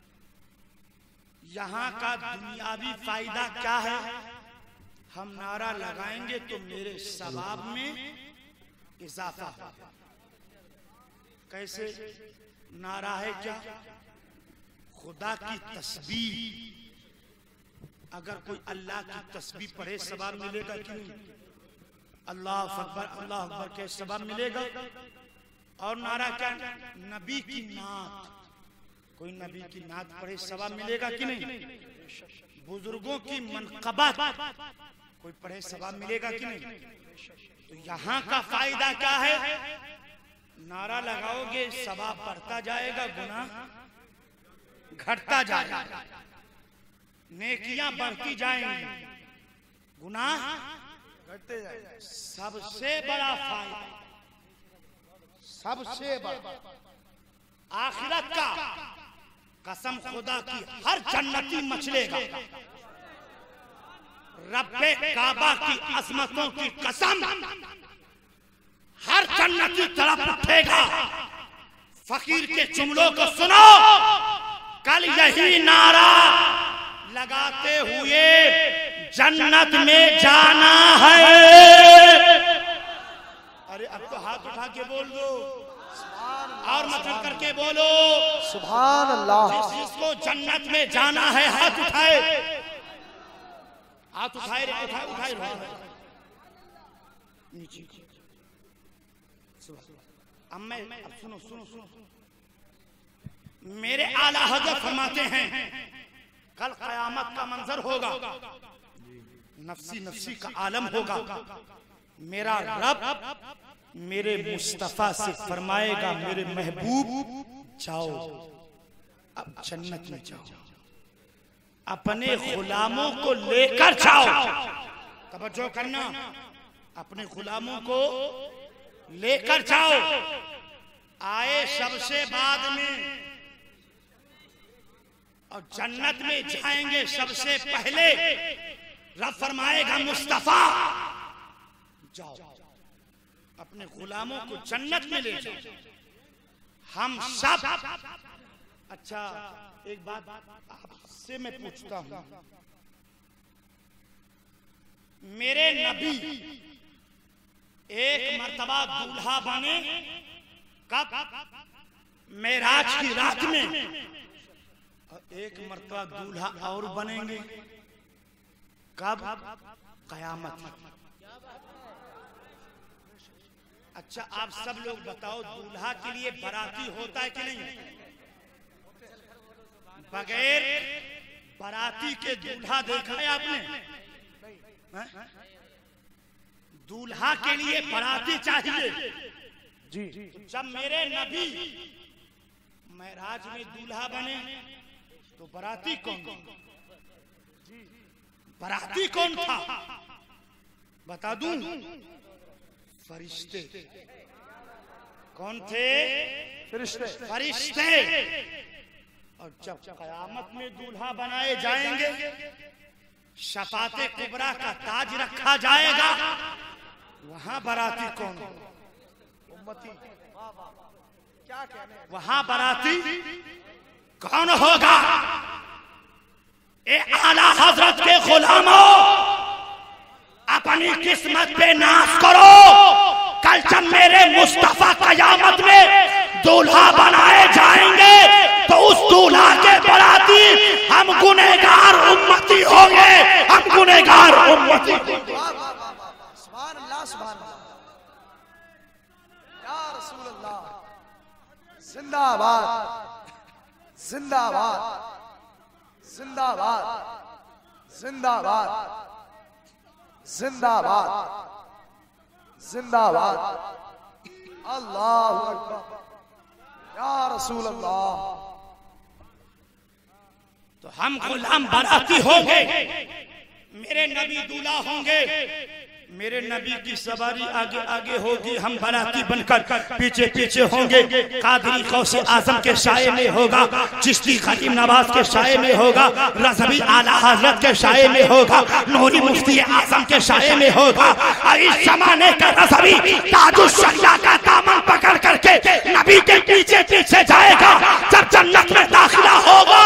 यहाँ का दुनियावी फायदा क्या है? हम नारा लगाएंगे तो मेरे सवाब में इजाफा होगा। कैसे नारा है? क्या खुदा की तस्बीह, अगर कोई अल्लाह की तस्बीह पढ़े सवाब मिलेगा कि नहीं? अल्लाह अकबर अल्लाह अकबर के सवाब मिलेगा। और नारा क्या? नबी की नात, कोई नबी की नात पढ़े सवाब मिलेगा कि नहीं? बुजुर्गों की मनक़बत कोई पढ़े सवाब मिलेगा कि नहीं? तो यहाँ का फायदा क्या है? नारा लगाओगे सवाब बढ़ता जाएगा, गुनाह घटता जाएगा, नेकियां बढ़ती जाएंगी, गुनाह घटते जाएंगे। सबसे बड़ा फायदा, सबसे बड़ा आखिरत का, कसम खुदा की, हर जन्नती मचलेगा। रब्बे काबा की अजमतों की कसम, हर जन्नती तरफ उठेगा। फकीर के जुमलों को सुनो, कल यही नारा लगाते हुए जन्नत में जाना है। अरे अब तो हाथ उठा के बोल दो और मतलब करके बोलो सुभान अल्लाह। जिसको जन्नत में जाना है हाथ उठाए, हाथ उठाए रे, उठाए उठाए नीचे। अब मैं अब सुनो सुनो सुनो, मेरे आला हज़रत फरमाते हैं कल क़यामत का मंजर होगा, नफसी नफसी का आलम होगा। मेरा रब मेरे मुस्तफा से फरमाएगा, मेरे महबूब जाओ अब जन्नत में जाओ, अपने गुलामों को लेकर जाओ। तवज्जो करना, अपने गुलामों को लेकर जाओ। आए सबसे बाद में और जन्नत में जाएंगे सबसे पहले। रब फरमाएगा मुस्तफा जाओ अपने गुलामों को जन्नत में ले जाओ। हम सब, अच्छा एक बात आपसे मैं पूछता हूं, मेरे नबी एक मर्तबा दूल्हा बने, कब? मेराज की रात में। और एक मर्तबा दूल्हा और बनेंगे, कब? कयामत। अच्छा आप सब लोग बताओ, दूल्हा के लिए बाराती होता है कि नहीं? बगैर बाराती के दूल्हा देखा है आपने? दूल्हा के लिए बाराती चाहिए जी। जब मेरे नबी मेराज में दूल्हा बने तो बाराती कौन? बाराती कौन था बता दूं? फरिश्ते। कौन थे? फरिश्ते। फरिश्ते। और जब कयामत में दूल्हा बनाए जाएंगे, शफाते कुबरा का ताज रखा जाएगा, वहां बाराती कौन? उम्मती। क्या कहने? वहां बाराती कौन होगा? ए आला हजरत के गुलामों, अपनी किस्मत पे नाश करो। कल जब मेरे मुस्तफा कयामत में दूल्हा बनाए जाएंगे तो उस दूल्हा के बाराती हम गुनहगार उम्मती होंगे, हम गुनहगार उम्मती। सुभान अल्लाह, सुभान अल्लाह, या रसूल अल्लाह। जिंदाबाद जिंदाबाद जिंदाबाद जिंदाबाद जिंदाबाद जिंदाबाद अल्लाहु अकबर या रसूल अल्लाह। तो हम गुलाम बाराती होंगे, मेरे नबी दूल्हा होंगे, मेरे नबी की सवारी आगे आगे होगी, हम बाराती बनकर पीछे पीछे होंगे। कादरी गौसे आजम के साये में होगा, चिश्ती खलीम नवाज के साये में होगा, रज़वी आला हजरत के साये में होगा, नूरी मुफ्ती आजम के साये में होगा। इस जमाने का रज़वी ताजुश शरिया का दामन पकड़ करके नबी के पीछे पीछे जाएगा जब जन्नत में दाखिला होगा।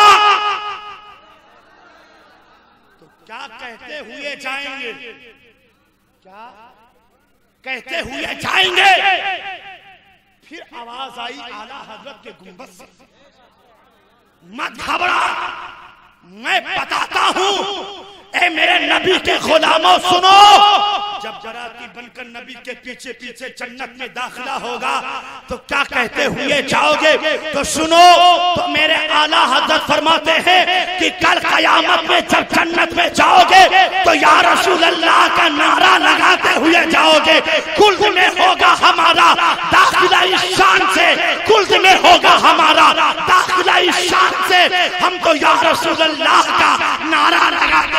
तो क्या कहते हुए जाएंगे, क्या कहते हुए जाएंगे? फिर आवाज आई आला हजरत के गुंबद से, मत घबरा, मैं बताता हूं। ए मेरे नबी के गुलामों सुनो, जब बाराती बनकर नबी के पीछे पीछे जन्नत में दाखिला होगा तो क्या कहते हुए जाओगे? तो सुनो, तो मेरे आला हजरत फरमाते हैं कि कल कयामत में जब जन्नत में जाओगे तो या रसूल अल्लाह का नारा लगाते हुए जाओगे। कुल्द में होगा हमारा दाखिला इस शान से, कुल्द में होगा हमारा दाखिला इस शान से, हम तो या रसूल अल्लाह का नारा लगाते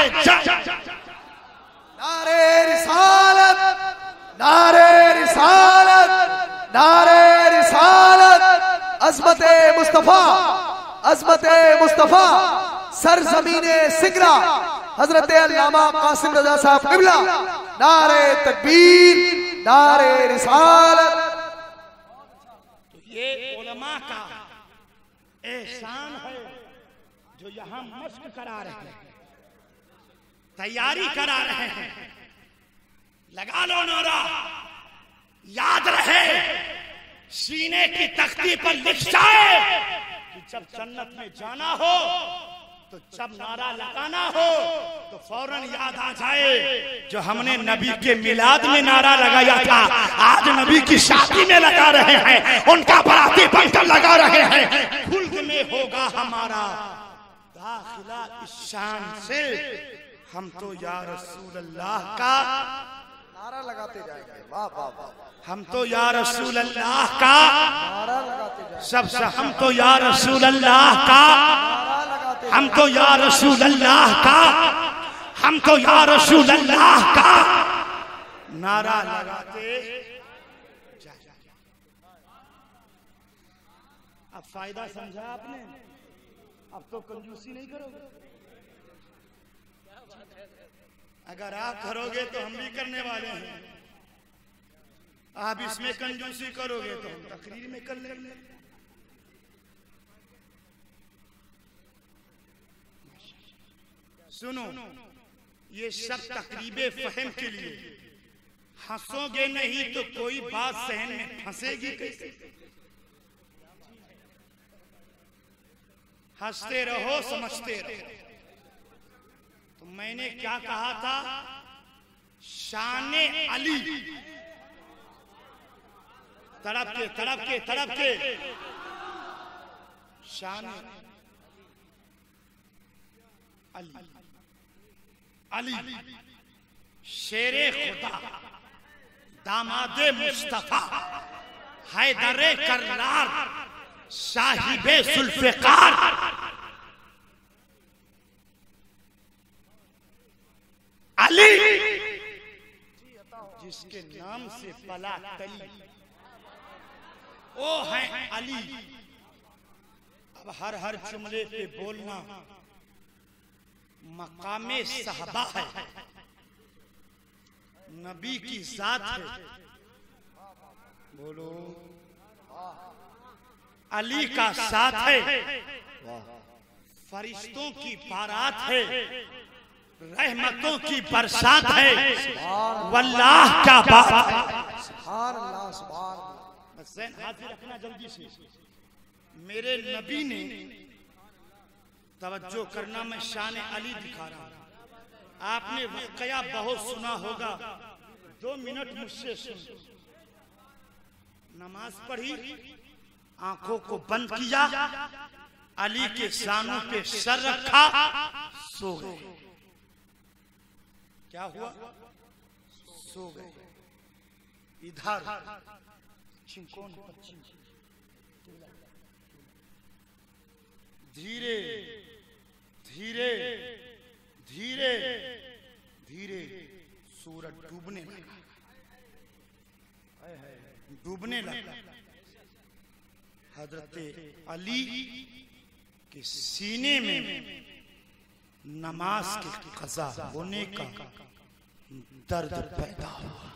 नारे रिसालत नारे रिसालत नारे रिसालत अज़मते मुस्तफा अज़मते मुस्तफा सरज़मीने सिगरा हजरत अल्लामा कासिम रज़ा साहब क़िबला। नारे तकबीर नारे रिसालत। तो ये उलमा का एहसान है जो यहाँ मश्क करा रहे हैं, तैयारी करा रहे हैं। लगा लो नारा, याद रहे, सीने की तख्ती पर लिख जाए कि जब जन्नत में जाना हो तो जब नारा लगाना हो तो फौरन याद आ जाए जो हमने नबी के मिलाद में नारा लगाया था, आज नबी की शादी में लगा रहे हैं, उनका बराती बनकर लगा रहे हैं। खुल्द में होगा हमारा दाखिला इस शान से, हम तो या रसूल अल्लाह का नारा लगाते जाएंगे। वाह वाह वाह। हम तो या रसूल अल्लाह का नारा लगाते जाएंगे। सबसे हम तो या रसूल अल्लाह का, नारा लगाते हम तो या रसूल अल्लाह का, हम तो या रसूल अल्लाह का नारा लगाते जाएंगे। अब फायदा समझा आपने? अब तो कंजूसी नहीं करोगे। अगर आप करोगे तो हम भी करने वाले हैं। आप इसमें कंजूसी करोगे तो हम तकरीर में कर लेंगे। सुनो, ये सब तकरीबे फहम के लिए, हंसोगे नहीं तो कोई बात सहन में फंसेगी कैसे? हंसते रहो, समझते रहो। तो मैंने क्या कहा था? शाने अली, तड़प के तड़प के तड़प के शान अली, अली शेरे खुदा, दामादे मुस्तफा, हैदरे कर्रार, साहिबे जुल्फ़िकार, अली जिसके नाम से पला तली, ओ है अली। अब हर हर जुमले पे बोलना मकामे साहबा है, नबी की जात है। बोलो, अली का साथ है, फरिश्तों की बारात है, रहमतों की बरसात है, वल्लाह का बात है। सुभान अल्लाह सुभान अल्लाह। हाथ रखना जल्दी से। मेरे नबी ने, तवज्जो करना, मैं शान अली दिखा रहा हूं। आपने वाकया बहुत सुना होगा, दो मिनट मुझसे सुन। नमाज पढ़ी, आंखों को बंद किया, अली के सानों पे सर रखा, सो गए। क्या हुआ? सो गए। इधर चिंकौन पश्चिम धीरे धीरे धीरे धीरे सूरज डूबने लगा, डूबने लगा। हजरत अली के सीने में नमाज के कज़ा होने का दर्द पैदा हुआ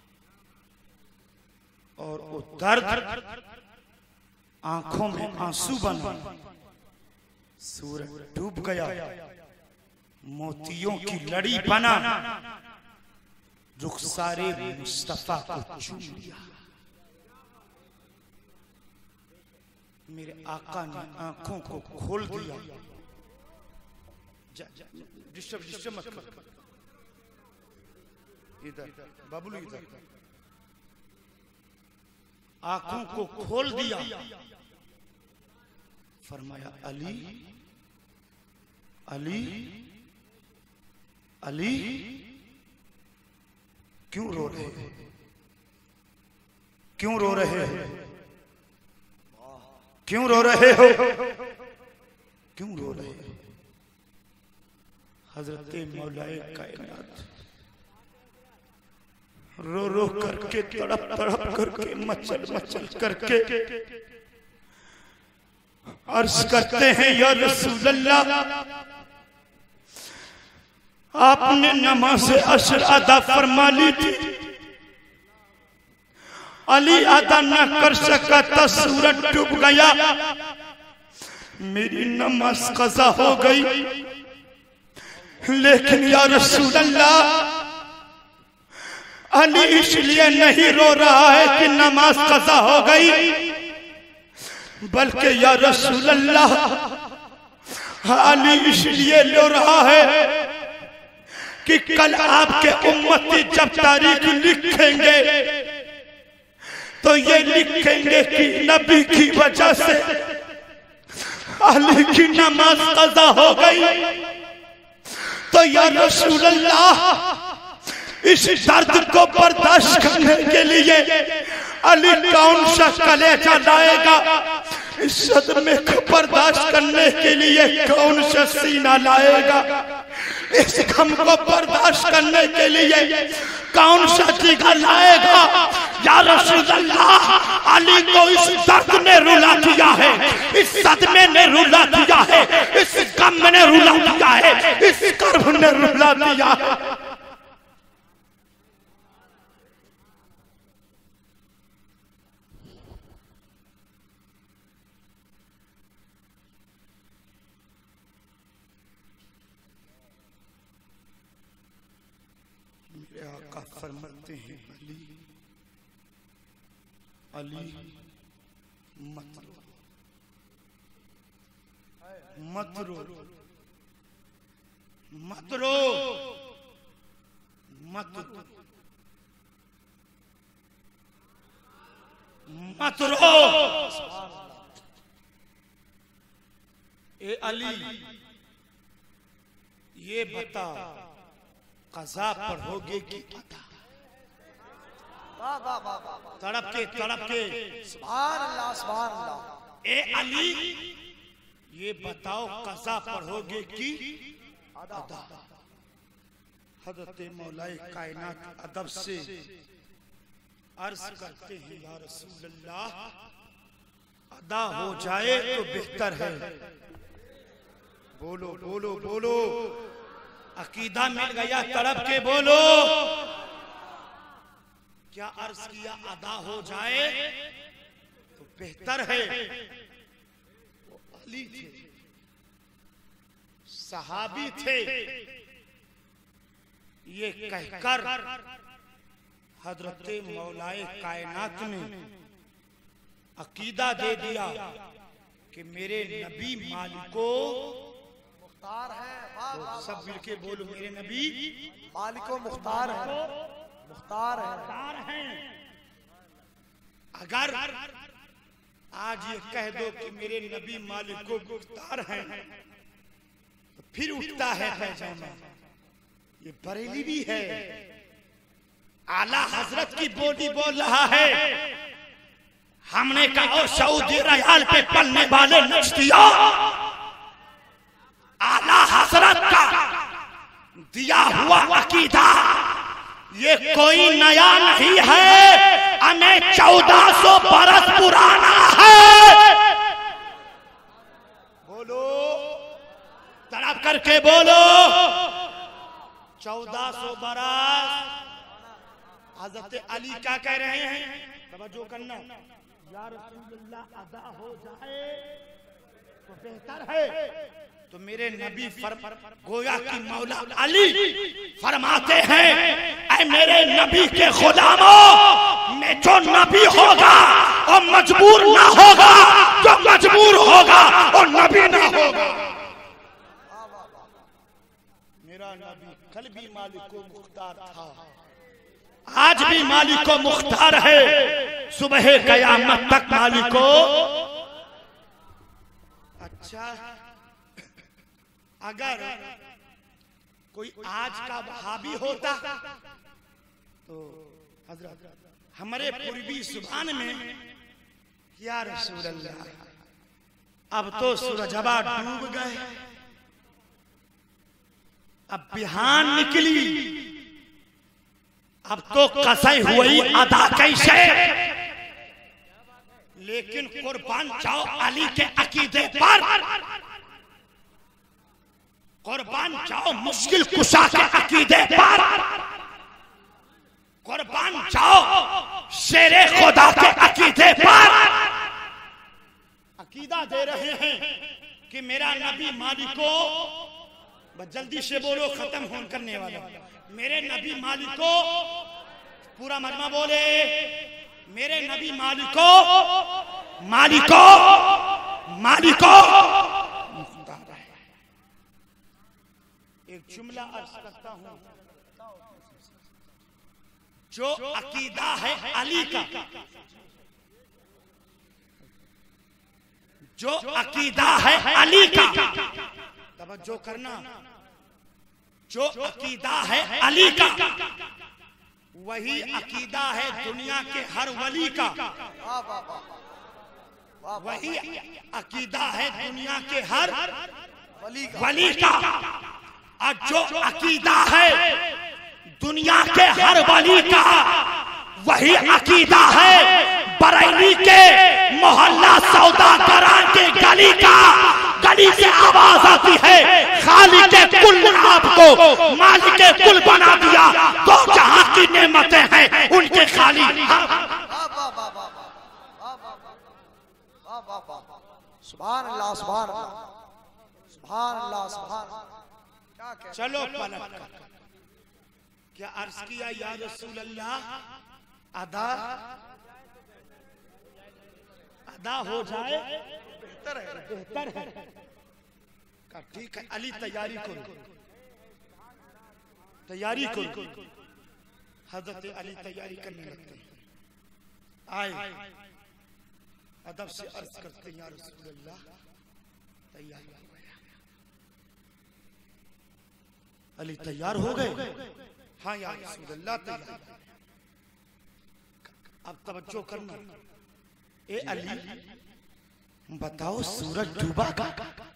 और वो दर्द आंखों में आंसू बना। सूरज डूब गया, मोतियों की लड़ी बना, रुखसारे मुस्तफा को चूम लिया। मेरे आका ने आंखों को खोल दिया। डिस्टर्ब डिस्टर्ब मत कर, इधर बबलू इधर। आंखों को खोल दिया, फरमाया अली अली अली क्यों रो रहे हो? क्यों रो रहे हो? क्यों रो रहे हो? क्यों रो रहे हो? हजरत मौलाए कायनात रो रो करके, तड़प तड़प करके, मचल मचल करके अर्ज करते हैं, या रसूल अल्लाह, आपने नमाज अशर अदा फरमा ली थी, अली अदा न कर सका था, सूरज डूब गया, मेरी नमाज कज़ा हो गई। लेकिन या रसूल अल्लाह, अली इसलिए नहीं रो रहा है कि नमाज कज़ा हो गई, बल्कि या रसूल अल्लाह, अली इसलिए रो रहा है कि कल आपके उम्मती जब तारीख लिखेंगे तो ये लिखेंगे कि नबी की वजह से अली की नमाज कज़ा हो गई। तो या रसूल अल्लाह, इस दर्द को बर्दाश्त करने के लिए अली कौन सा कलेजा लाएगा? इस सदमे को बर्दाश्त करने के लिए कौन सा सीना लाएगा? इस गम को बर्दाश्त करने के लिए कौन सा जिगर लाएगा? या रसूल अल्लाह, अली को इस दर्द ने रुला दिया है, इस सदमे ने रुला दिया है, इस गम ने रुला दिया है, इस कर्ब ने रुला दिया है। फरमाते हैं, अली अली मत रो, मत रो, मत रो, मत रो, मत रो। ए अली, ये बता, कज़ा पढ़ोगे कि अदा? तड़प के तड़प के सुभान अल्लाह, सुभान अल्लाह। ए अली, ये बताओ, कज़ा पढ़ोगे कि अदा? हज़रत मौलाए कायनात अदब से अर्ज करते हैं, या रसूल अल्लाह, अदा हो जाए तो बेहतर है। बोलो बोलो बोलो, अकीदा मिल गया, तड़प के बोलो। क्या अर्ज किया? अदा हो जाए तो बेहतर है। वो अली थे, सहाबी थे, ये कहकर हजरत मौलाए कायनात ने अकीदा दे दिया कि मेरे नबी मालिको मुख्तार है। वाह वाह, सब मिलके बोलो, मेरे नबी मालिको मुख्तार है, मुख्तार है। अगर आज ये कह दो कि मेरे नबी मालिक को मुख्तार हैं, तो फिर उठता है पैजामा। ये बरेली भी है, आला हजरत की बोली बोल रहा है। हमने कहा ओ सऊदी रियाल पे पलने वाले नश्तिया, आला हजरत का दिया हुआ अकीदा ये कोई नया नहीं है, हमें चौदह सौ बरस पुराना है। बोलो, तड़प करके बोलो, चौदह सौ बरस। हजरत अली क्या कह रहे हैं? तवज्जो करना, या रसूलुल्लाह अदा हो जाए तो बेहतर है। तो मेरे नबी फर गोया की मौला अली फरमाते हैं, ऐ मेरे नबी के गुलामों, में जो नबी होगा और मजबूर ना होगा, जो मजबूर होगा और नबी ना होगा। मेरा नबी कल भी मालिक को मुख्तार था, आज भी मालिक को मुख्तार है, सुबह कयामत तक मालिक को। अच्छा, अगर कोई आज का वहाबी होता तो हजरत हमारे पूर्वी जुबान में या रसूल अल्लाह, अब तो सूरजबा डूब गए, अब बिहान निकली, अब तो कसई हुई अदा कैसे। लेकिन कुर्बान जाओ अली के अकीदे पर, कुर्बान जाओ मुश्किल कुशा के अकीदे पर, कुर्बान जाओ शेरे खुदा के अकीदे पर। अकीदा दे रहे हैं कि मेरा नबी मालिको, बस जल्दी से बोलो, खत्म होने करने वाला, मेरे नबी मालिको, पूरा मजमा बोले, मेरे नबी मालिको मालिको मालिको। एक जुमला अर्ज करता हूं, जो अकीदा है अली का, जो अकीदा है अली का, तवज्जो करना, जो अकीदा है अली का वही अकीदा है दुनिया के हर वली का, वही अकीदा है दुनिया के हर वली का। और जो अकीदा है दुनिया के हर वली का वही अकीदा है बरेली के मोहल्ला सौदागरां के गली का। गली से आवाज आती है, खालिक के कुल ने आपको मालिक के कुल बना दिया, तो जहां की नेमतें हैं उनके खाली। सुभान अल्लाह, सुभान अल्लाह, सुभान अल्लाह, सुभान। चलो पलट कर क्या अर्ज किया, या रसूल अल्लाह अदा अदा हो जाए बेहतर है, बेहतर है। ठीक है अली, तैयारी करो, तैयारी करो। हजरत अली तैयारी करने लगते हैं, आए अदब से अर्ज करते हैं, या रसूल अल्लाह तैयारी हो गया। अली तैयार हो गए? हाँ या रसूल अल्लाह तैयार। अब तवज्जो करना, ए अली बताओ सूरज डूबा का?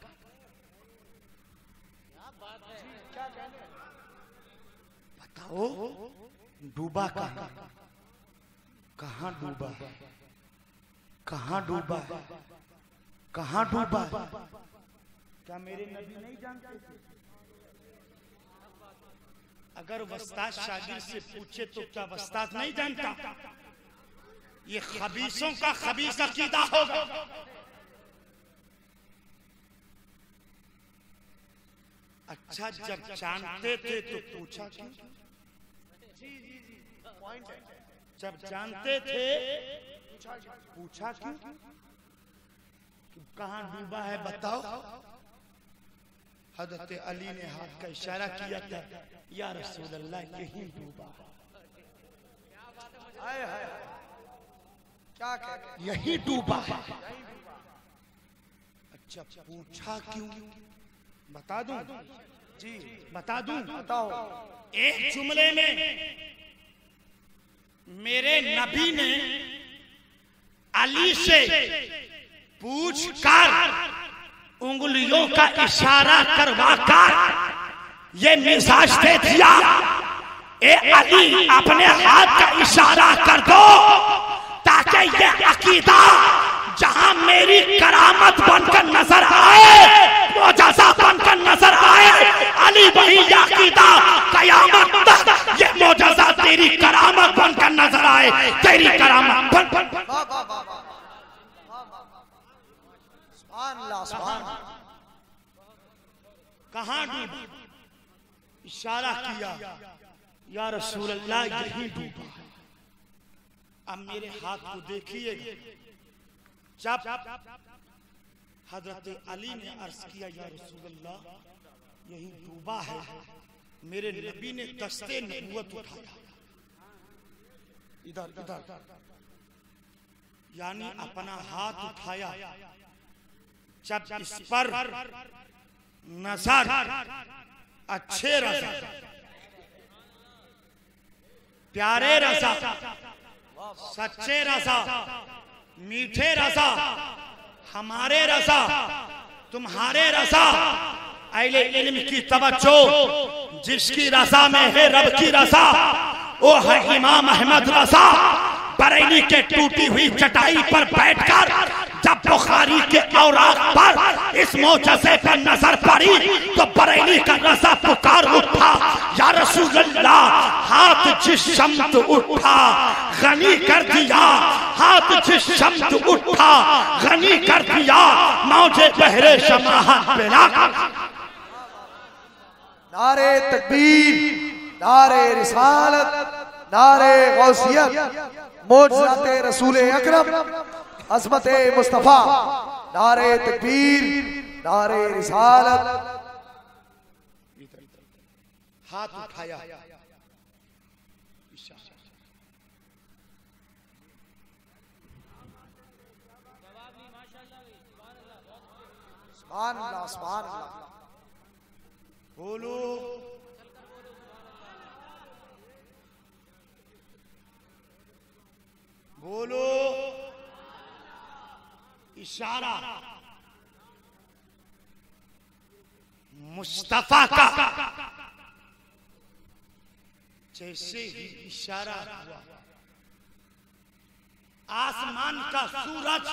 बताओ डूबा का? कहां डूबा? कहां डूबा? कहां डूबा? क्या मेरे नबी नहीं जानते थे? अगर वस्ताद शागिर्द से पूछे तो क्या वस्ताद नहीं जानता? ये खबीसों का खबीस अकीदा होगा। अच्छा जब जानते थे तो पूछा क्यों? जब जानते थे पूछा क्यों? कहां डूबा है बताओ? हजरत अली ने हाथ का इशारा किया था, या रसूल अल्लाह यही डूबा। हाय हाय, क्या कह रहे? यही डूबा है। अच्छा पूछा क्यों? बता दूं? जी बता दूं? बताओ। एक जुमले में मेरे नबी ने अली से पूछ कर उंगलियों का इशारा करवा कर ये मिजाज दे दिया, ए अली अपने हाथ का इशारा कर दो ताकि ये अकीदा जहां मेरी करामत बनकर नजर आए, मोजज़ा बनकर नजर आए, अली वही अकीदा कयामत तक ये मोजज़ा तेरी करामत बनकर नजर आए, तेरी करामत बन बन बन। वाह वाह वाह वाह। सुभान अल्लाह सुभान अल्लाह। कहां डूबा? इशारा किया, या रसूल अल्लाह यही डूबा है। अब मेरे हाथ को देखिएगा। जब हजरत अली ने अर्ज किया, या रसूल अल्लाह यही डूबा है, मेरे नबी ने दस्ते नबूवत उठाया, इधर इधर, यानी अपना हाथ उठाया। जब इस पर नजर अच्छे रजा, प्यारे रजा, सच्चे रजा, मीठे रजा, हमारे रजा, तुम्हारे रजा, अहले इल्म की तवज्जो, जिसकी रजा में है रब की रजा, वो है इमाम अहमद रजा। बरेली के टूटी हुई चटाई पर बैठकर जब बुखारी के औराक पर इस मोजज़े पर नजर पड़ी तो बरेली का रजा पुकार उठा, या रसूल अल्लाह हाथ जिस शम्त उठा गनी कर दिया, हाथ जिस शम्त उठा गनी कर दिया, मौजे बहरे शमाहत बिला। नारे तकबीर, नारे रिसालत, नारे गौसियत, मोजज़ाते रसूल अकरम, अज़मते मुस्तफा, नारे तकबीर, नारे रिसालत। हाथ उठाया, सुभान अल्लाह सुभान अल्लाह। बोलो बोलो। इशारा मुस्तफा का जैसे ही इशारा हुआ, आसमान का सूरज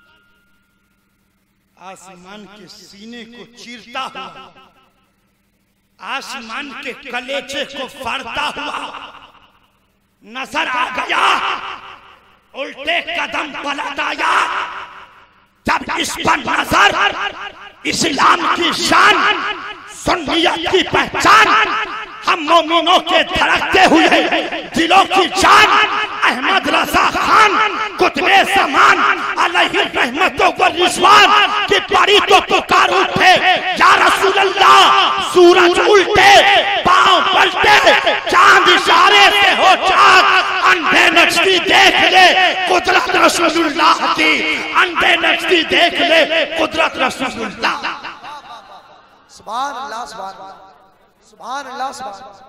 आसमान के सीने को चीरता हुआ, आसमान के कलेजे को फाड़ता हुआ नजर आ गया। उल्टे कदम पलट आया जब इस पर नजर, इस्लाम की शान, सुन्नियत की पहचान, हम मोमिनों के धड़कते हुए दिलों की जान, अहमद रजा खान कुतबे समान अलैहि रहमतों व रिज़वान की पड़ी तो पुकार उठे, या रसूल अल्लाह सूरज उल्टे पांव पलटे, चांद इशारे से हो चाक, अंधे नक्शी देख ले कुदरत रसूलुल्लाह की, अंधे नक्शी देख ले कुदरत रसूलुल्लाह। सुभान अल्लाह सुभान अल्लाह सुभान अल्लाह सुभान अल्लाह।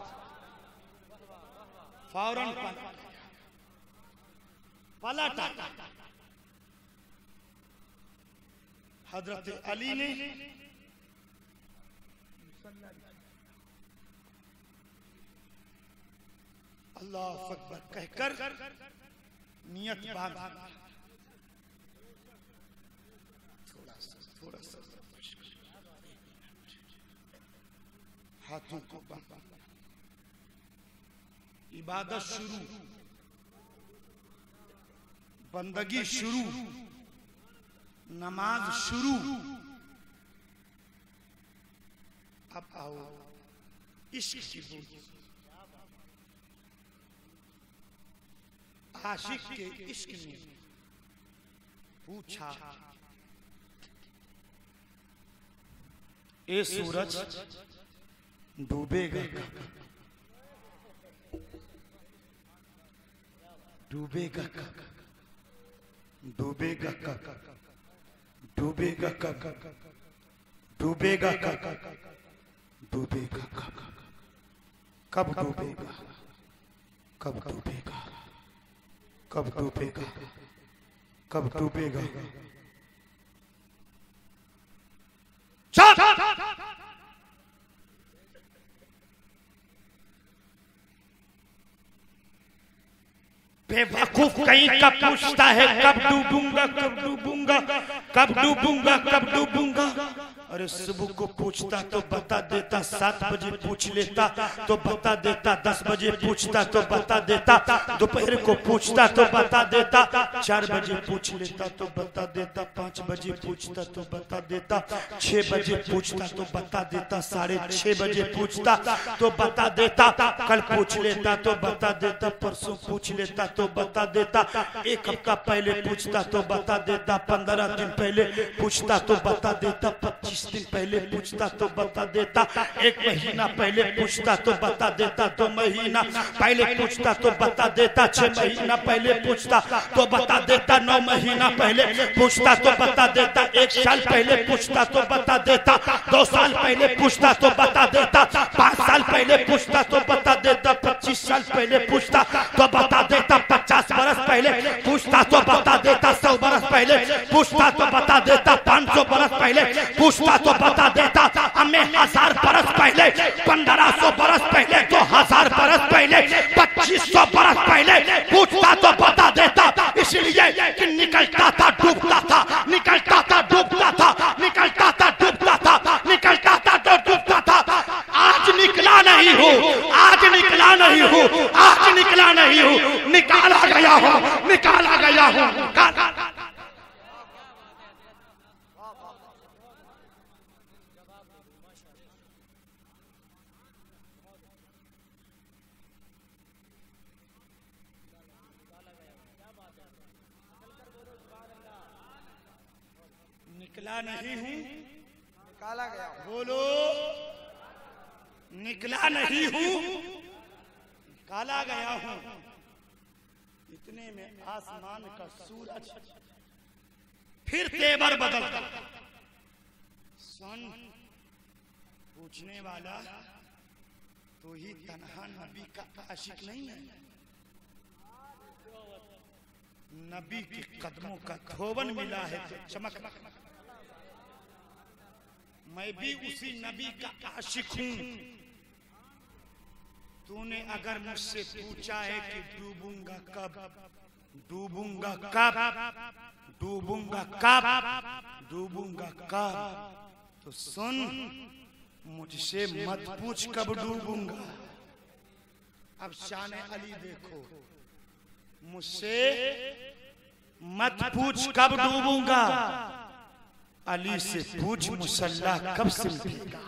फौरन पलट आया। हजरत अली ने अल्लाह अकबर कहकर नियत बांध, थोड़ा सा थोड़ा सा हाथों को बांध, इबादत शुरू, बंदगी शुरू, नमाज शुरू। अब आओ इश्क की बोली, आशिक के इश्क ने पूछा, ए सूरज डूबेगा कब, डूबेगा कब? डूबेगा कब, डूबेगा कब, डूबेगा कब, डूबेगा कब, कब डूबेगा, कब डूबेगा, कब डूबेगा, कब डूबेगा। बेवकूफ कहीं कब पूछता है कब डूबूंगा, कब डूबूंगा, कब डूबूंगा, कब डूबूंगा। अरे सुबह को पूछता तो बता देता, सात बजे पूछ लेता तो बता देता, दस बजे पूछता तो बता देता, दोपहर को पूछता तो बता देता, चार बजे पूछ लेता तो बता देता, पाँच बजे पूछता तो बता देता, छह बजे पूछता तो बता देता, साढ़े छह बजे पूछता तो बता देता, कल पूछ लेता तो बता देता, परसों पूछ लेता तो बता देता, एक हफ्ता पहले पूछता तो बता देता, पंद्रह दिन पहले पूछता तो बता देता, पच्चीस दिन पहले पूछता तो बता देता, एक महीना पहले पूछता तो बता देता, दो महीना पहले पूछता तो बता देता, छह महीना पहले पूछता तो बता देता, नौ महीना पहले पूछता तो बता देता, एक साल पहले पूछता तो बता देता, दो साल पहले पूछता तो बता देता, पाँच साल पहले पूछता तो बता देता, पच्चीस साल पहले पूछता तो बता देता, पचास बरस पहले पूछता तो बता देता, सौ बरस पहले पूछता तो बता देता, पाँच सौ बरस पहले पूछता तो बता देता, हमें हजार बरस पहले, पंद्रह सौ बरस पहले, दो हजार बरस पहले, पच्चीस सौ बरस पहले पूछता तो बता देता, इसलिए कि निकलता था डूबता था, निकलता था डूबता था, निकलता था डूबता था, निकलता था तो डूबता था। आज निकला नहीं हूँ, आज निकला नहीं हूँ, आज निकला नहीं हूँ, निकाला गया हूँ, निकाला गया हूँ। निकला नहीं हूँ, निकाला गया। बोलो, निकला नहीं हूँ, निकाला गया हूँ। इतने में आसमान का सूरज फिर तेवर बदलता। सुन, पूछने वाला तो ही तन्हा नबी का आशिक नहीं है, नबी के कदमों का धोवन मिला है तो चमक। मैं भी उसी नबी का आशिक हूं। तूने अगर मुझसे पूछा है कि डूबूंगा कब, डूबूंगा कब, डूबूंगा कब, डूबूंगा कब, तो सुन, मुझसे मत पूछ कब डूबूंगा। अब शान अली देखो, मुझसे मत पूछ कब डूबूंगा, अली से पूछ मुसल्ला कब सिमटेगा।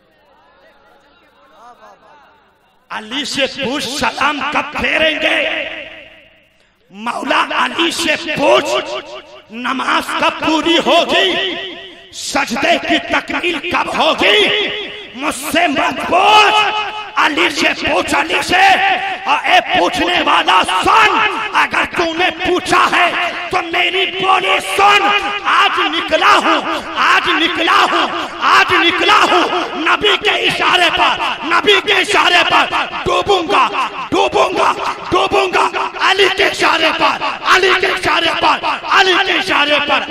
अली से पूछ सलाम कब फेरेंगे, मौला अली से पूछ नमाज कब पूरी होगी, सजदे की तकमील कब होगी। मुझसे मत पूछ, अली से पूछ, अली से। और ए पूछने वाला सुन, अगर तूने पूछा है तो मेरी बोली सुन। आज निकला हूँ, आज निकला हूँ, आज निकला हूँ, नबी के इशारे पर, नबी के इशारे पर डूबूंगा, डूबूंगा, डूबूंगा, अली के इशारे पर, अली के इशारे पर, अली के इशारे पर।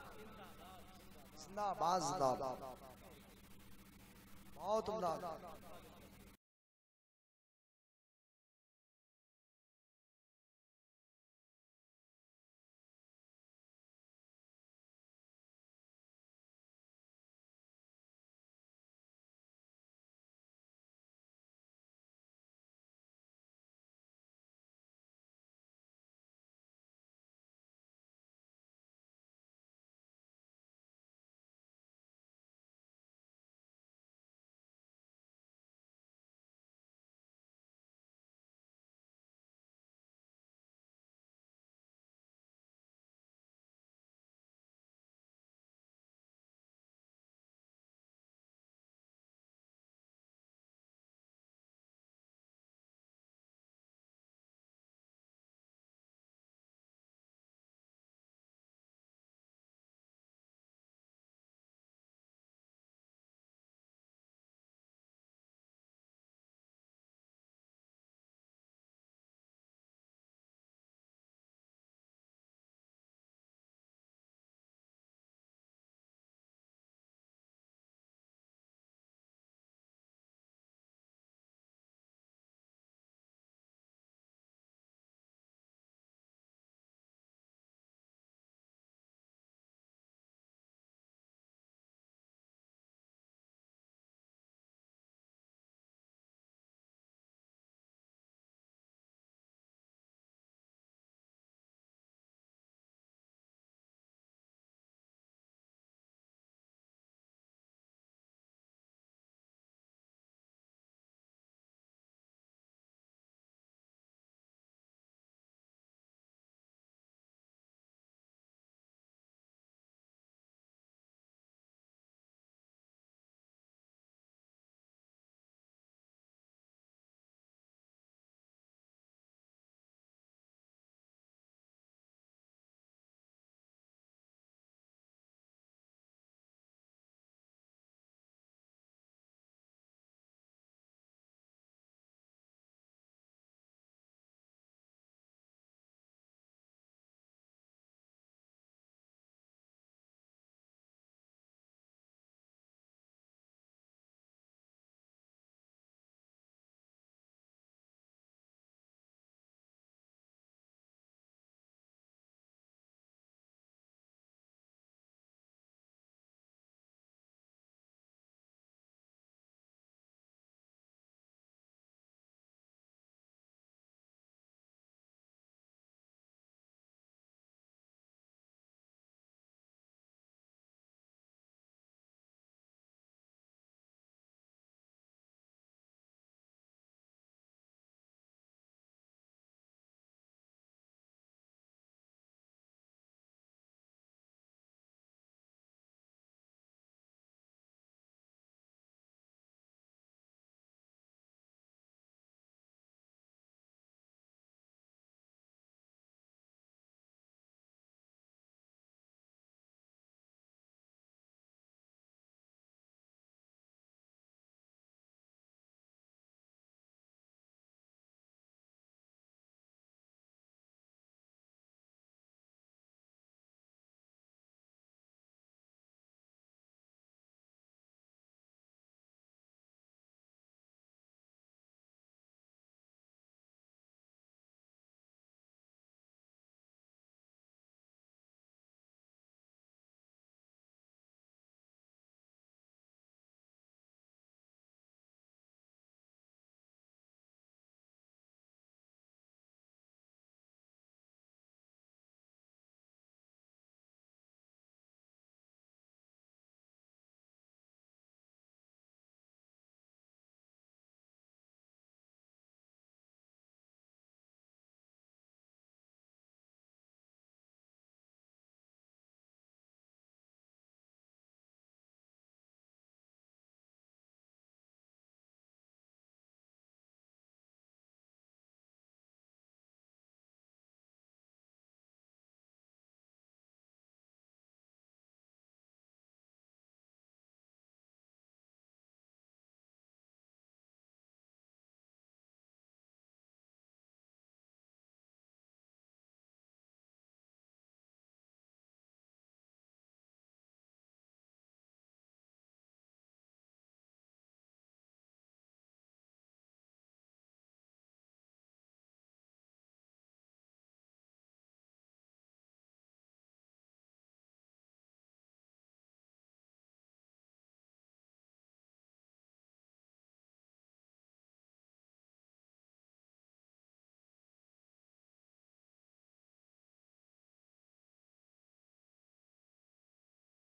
जिंदाबाद, जिंदाबाद, बहुत उम्दा।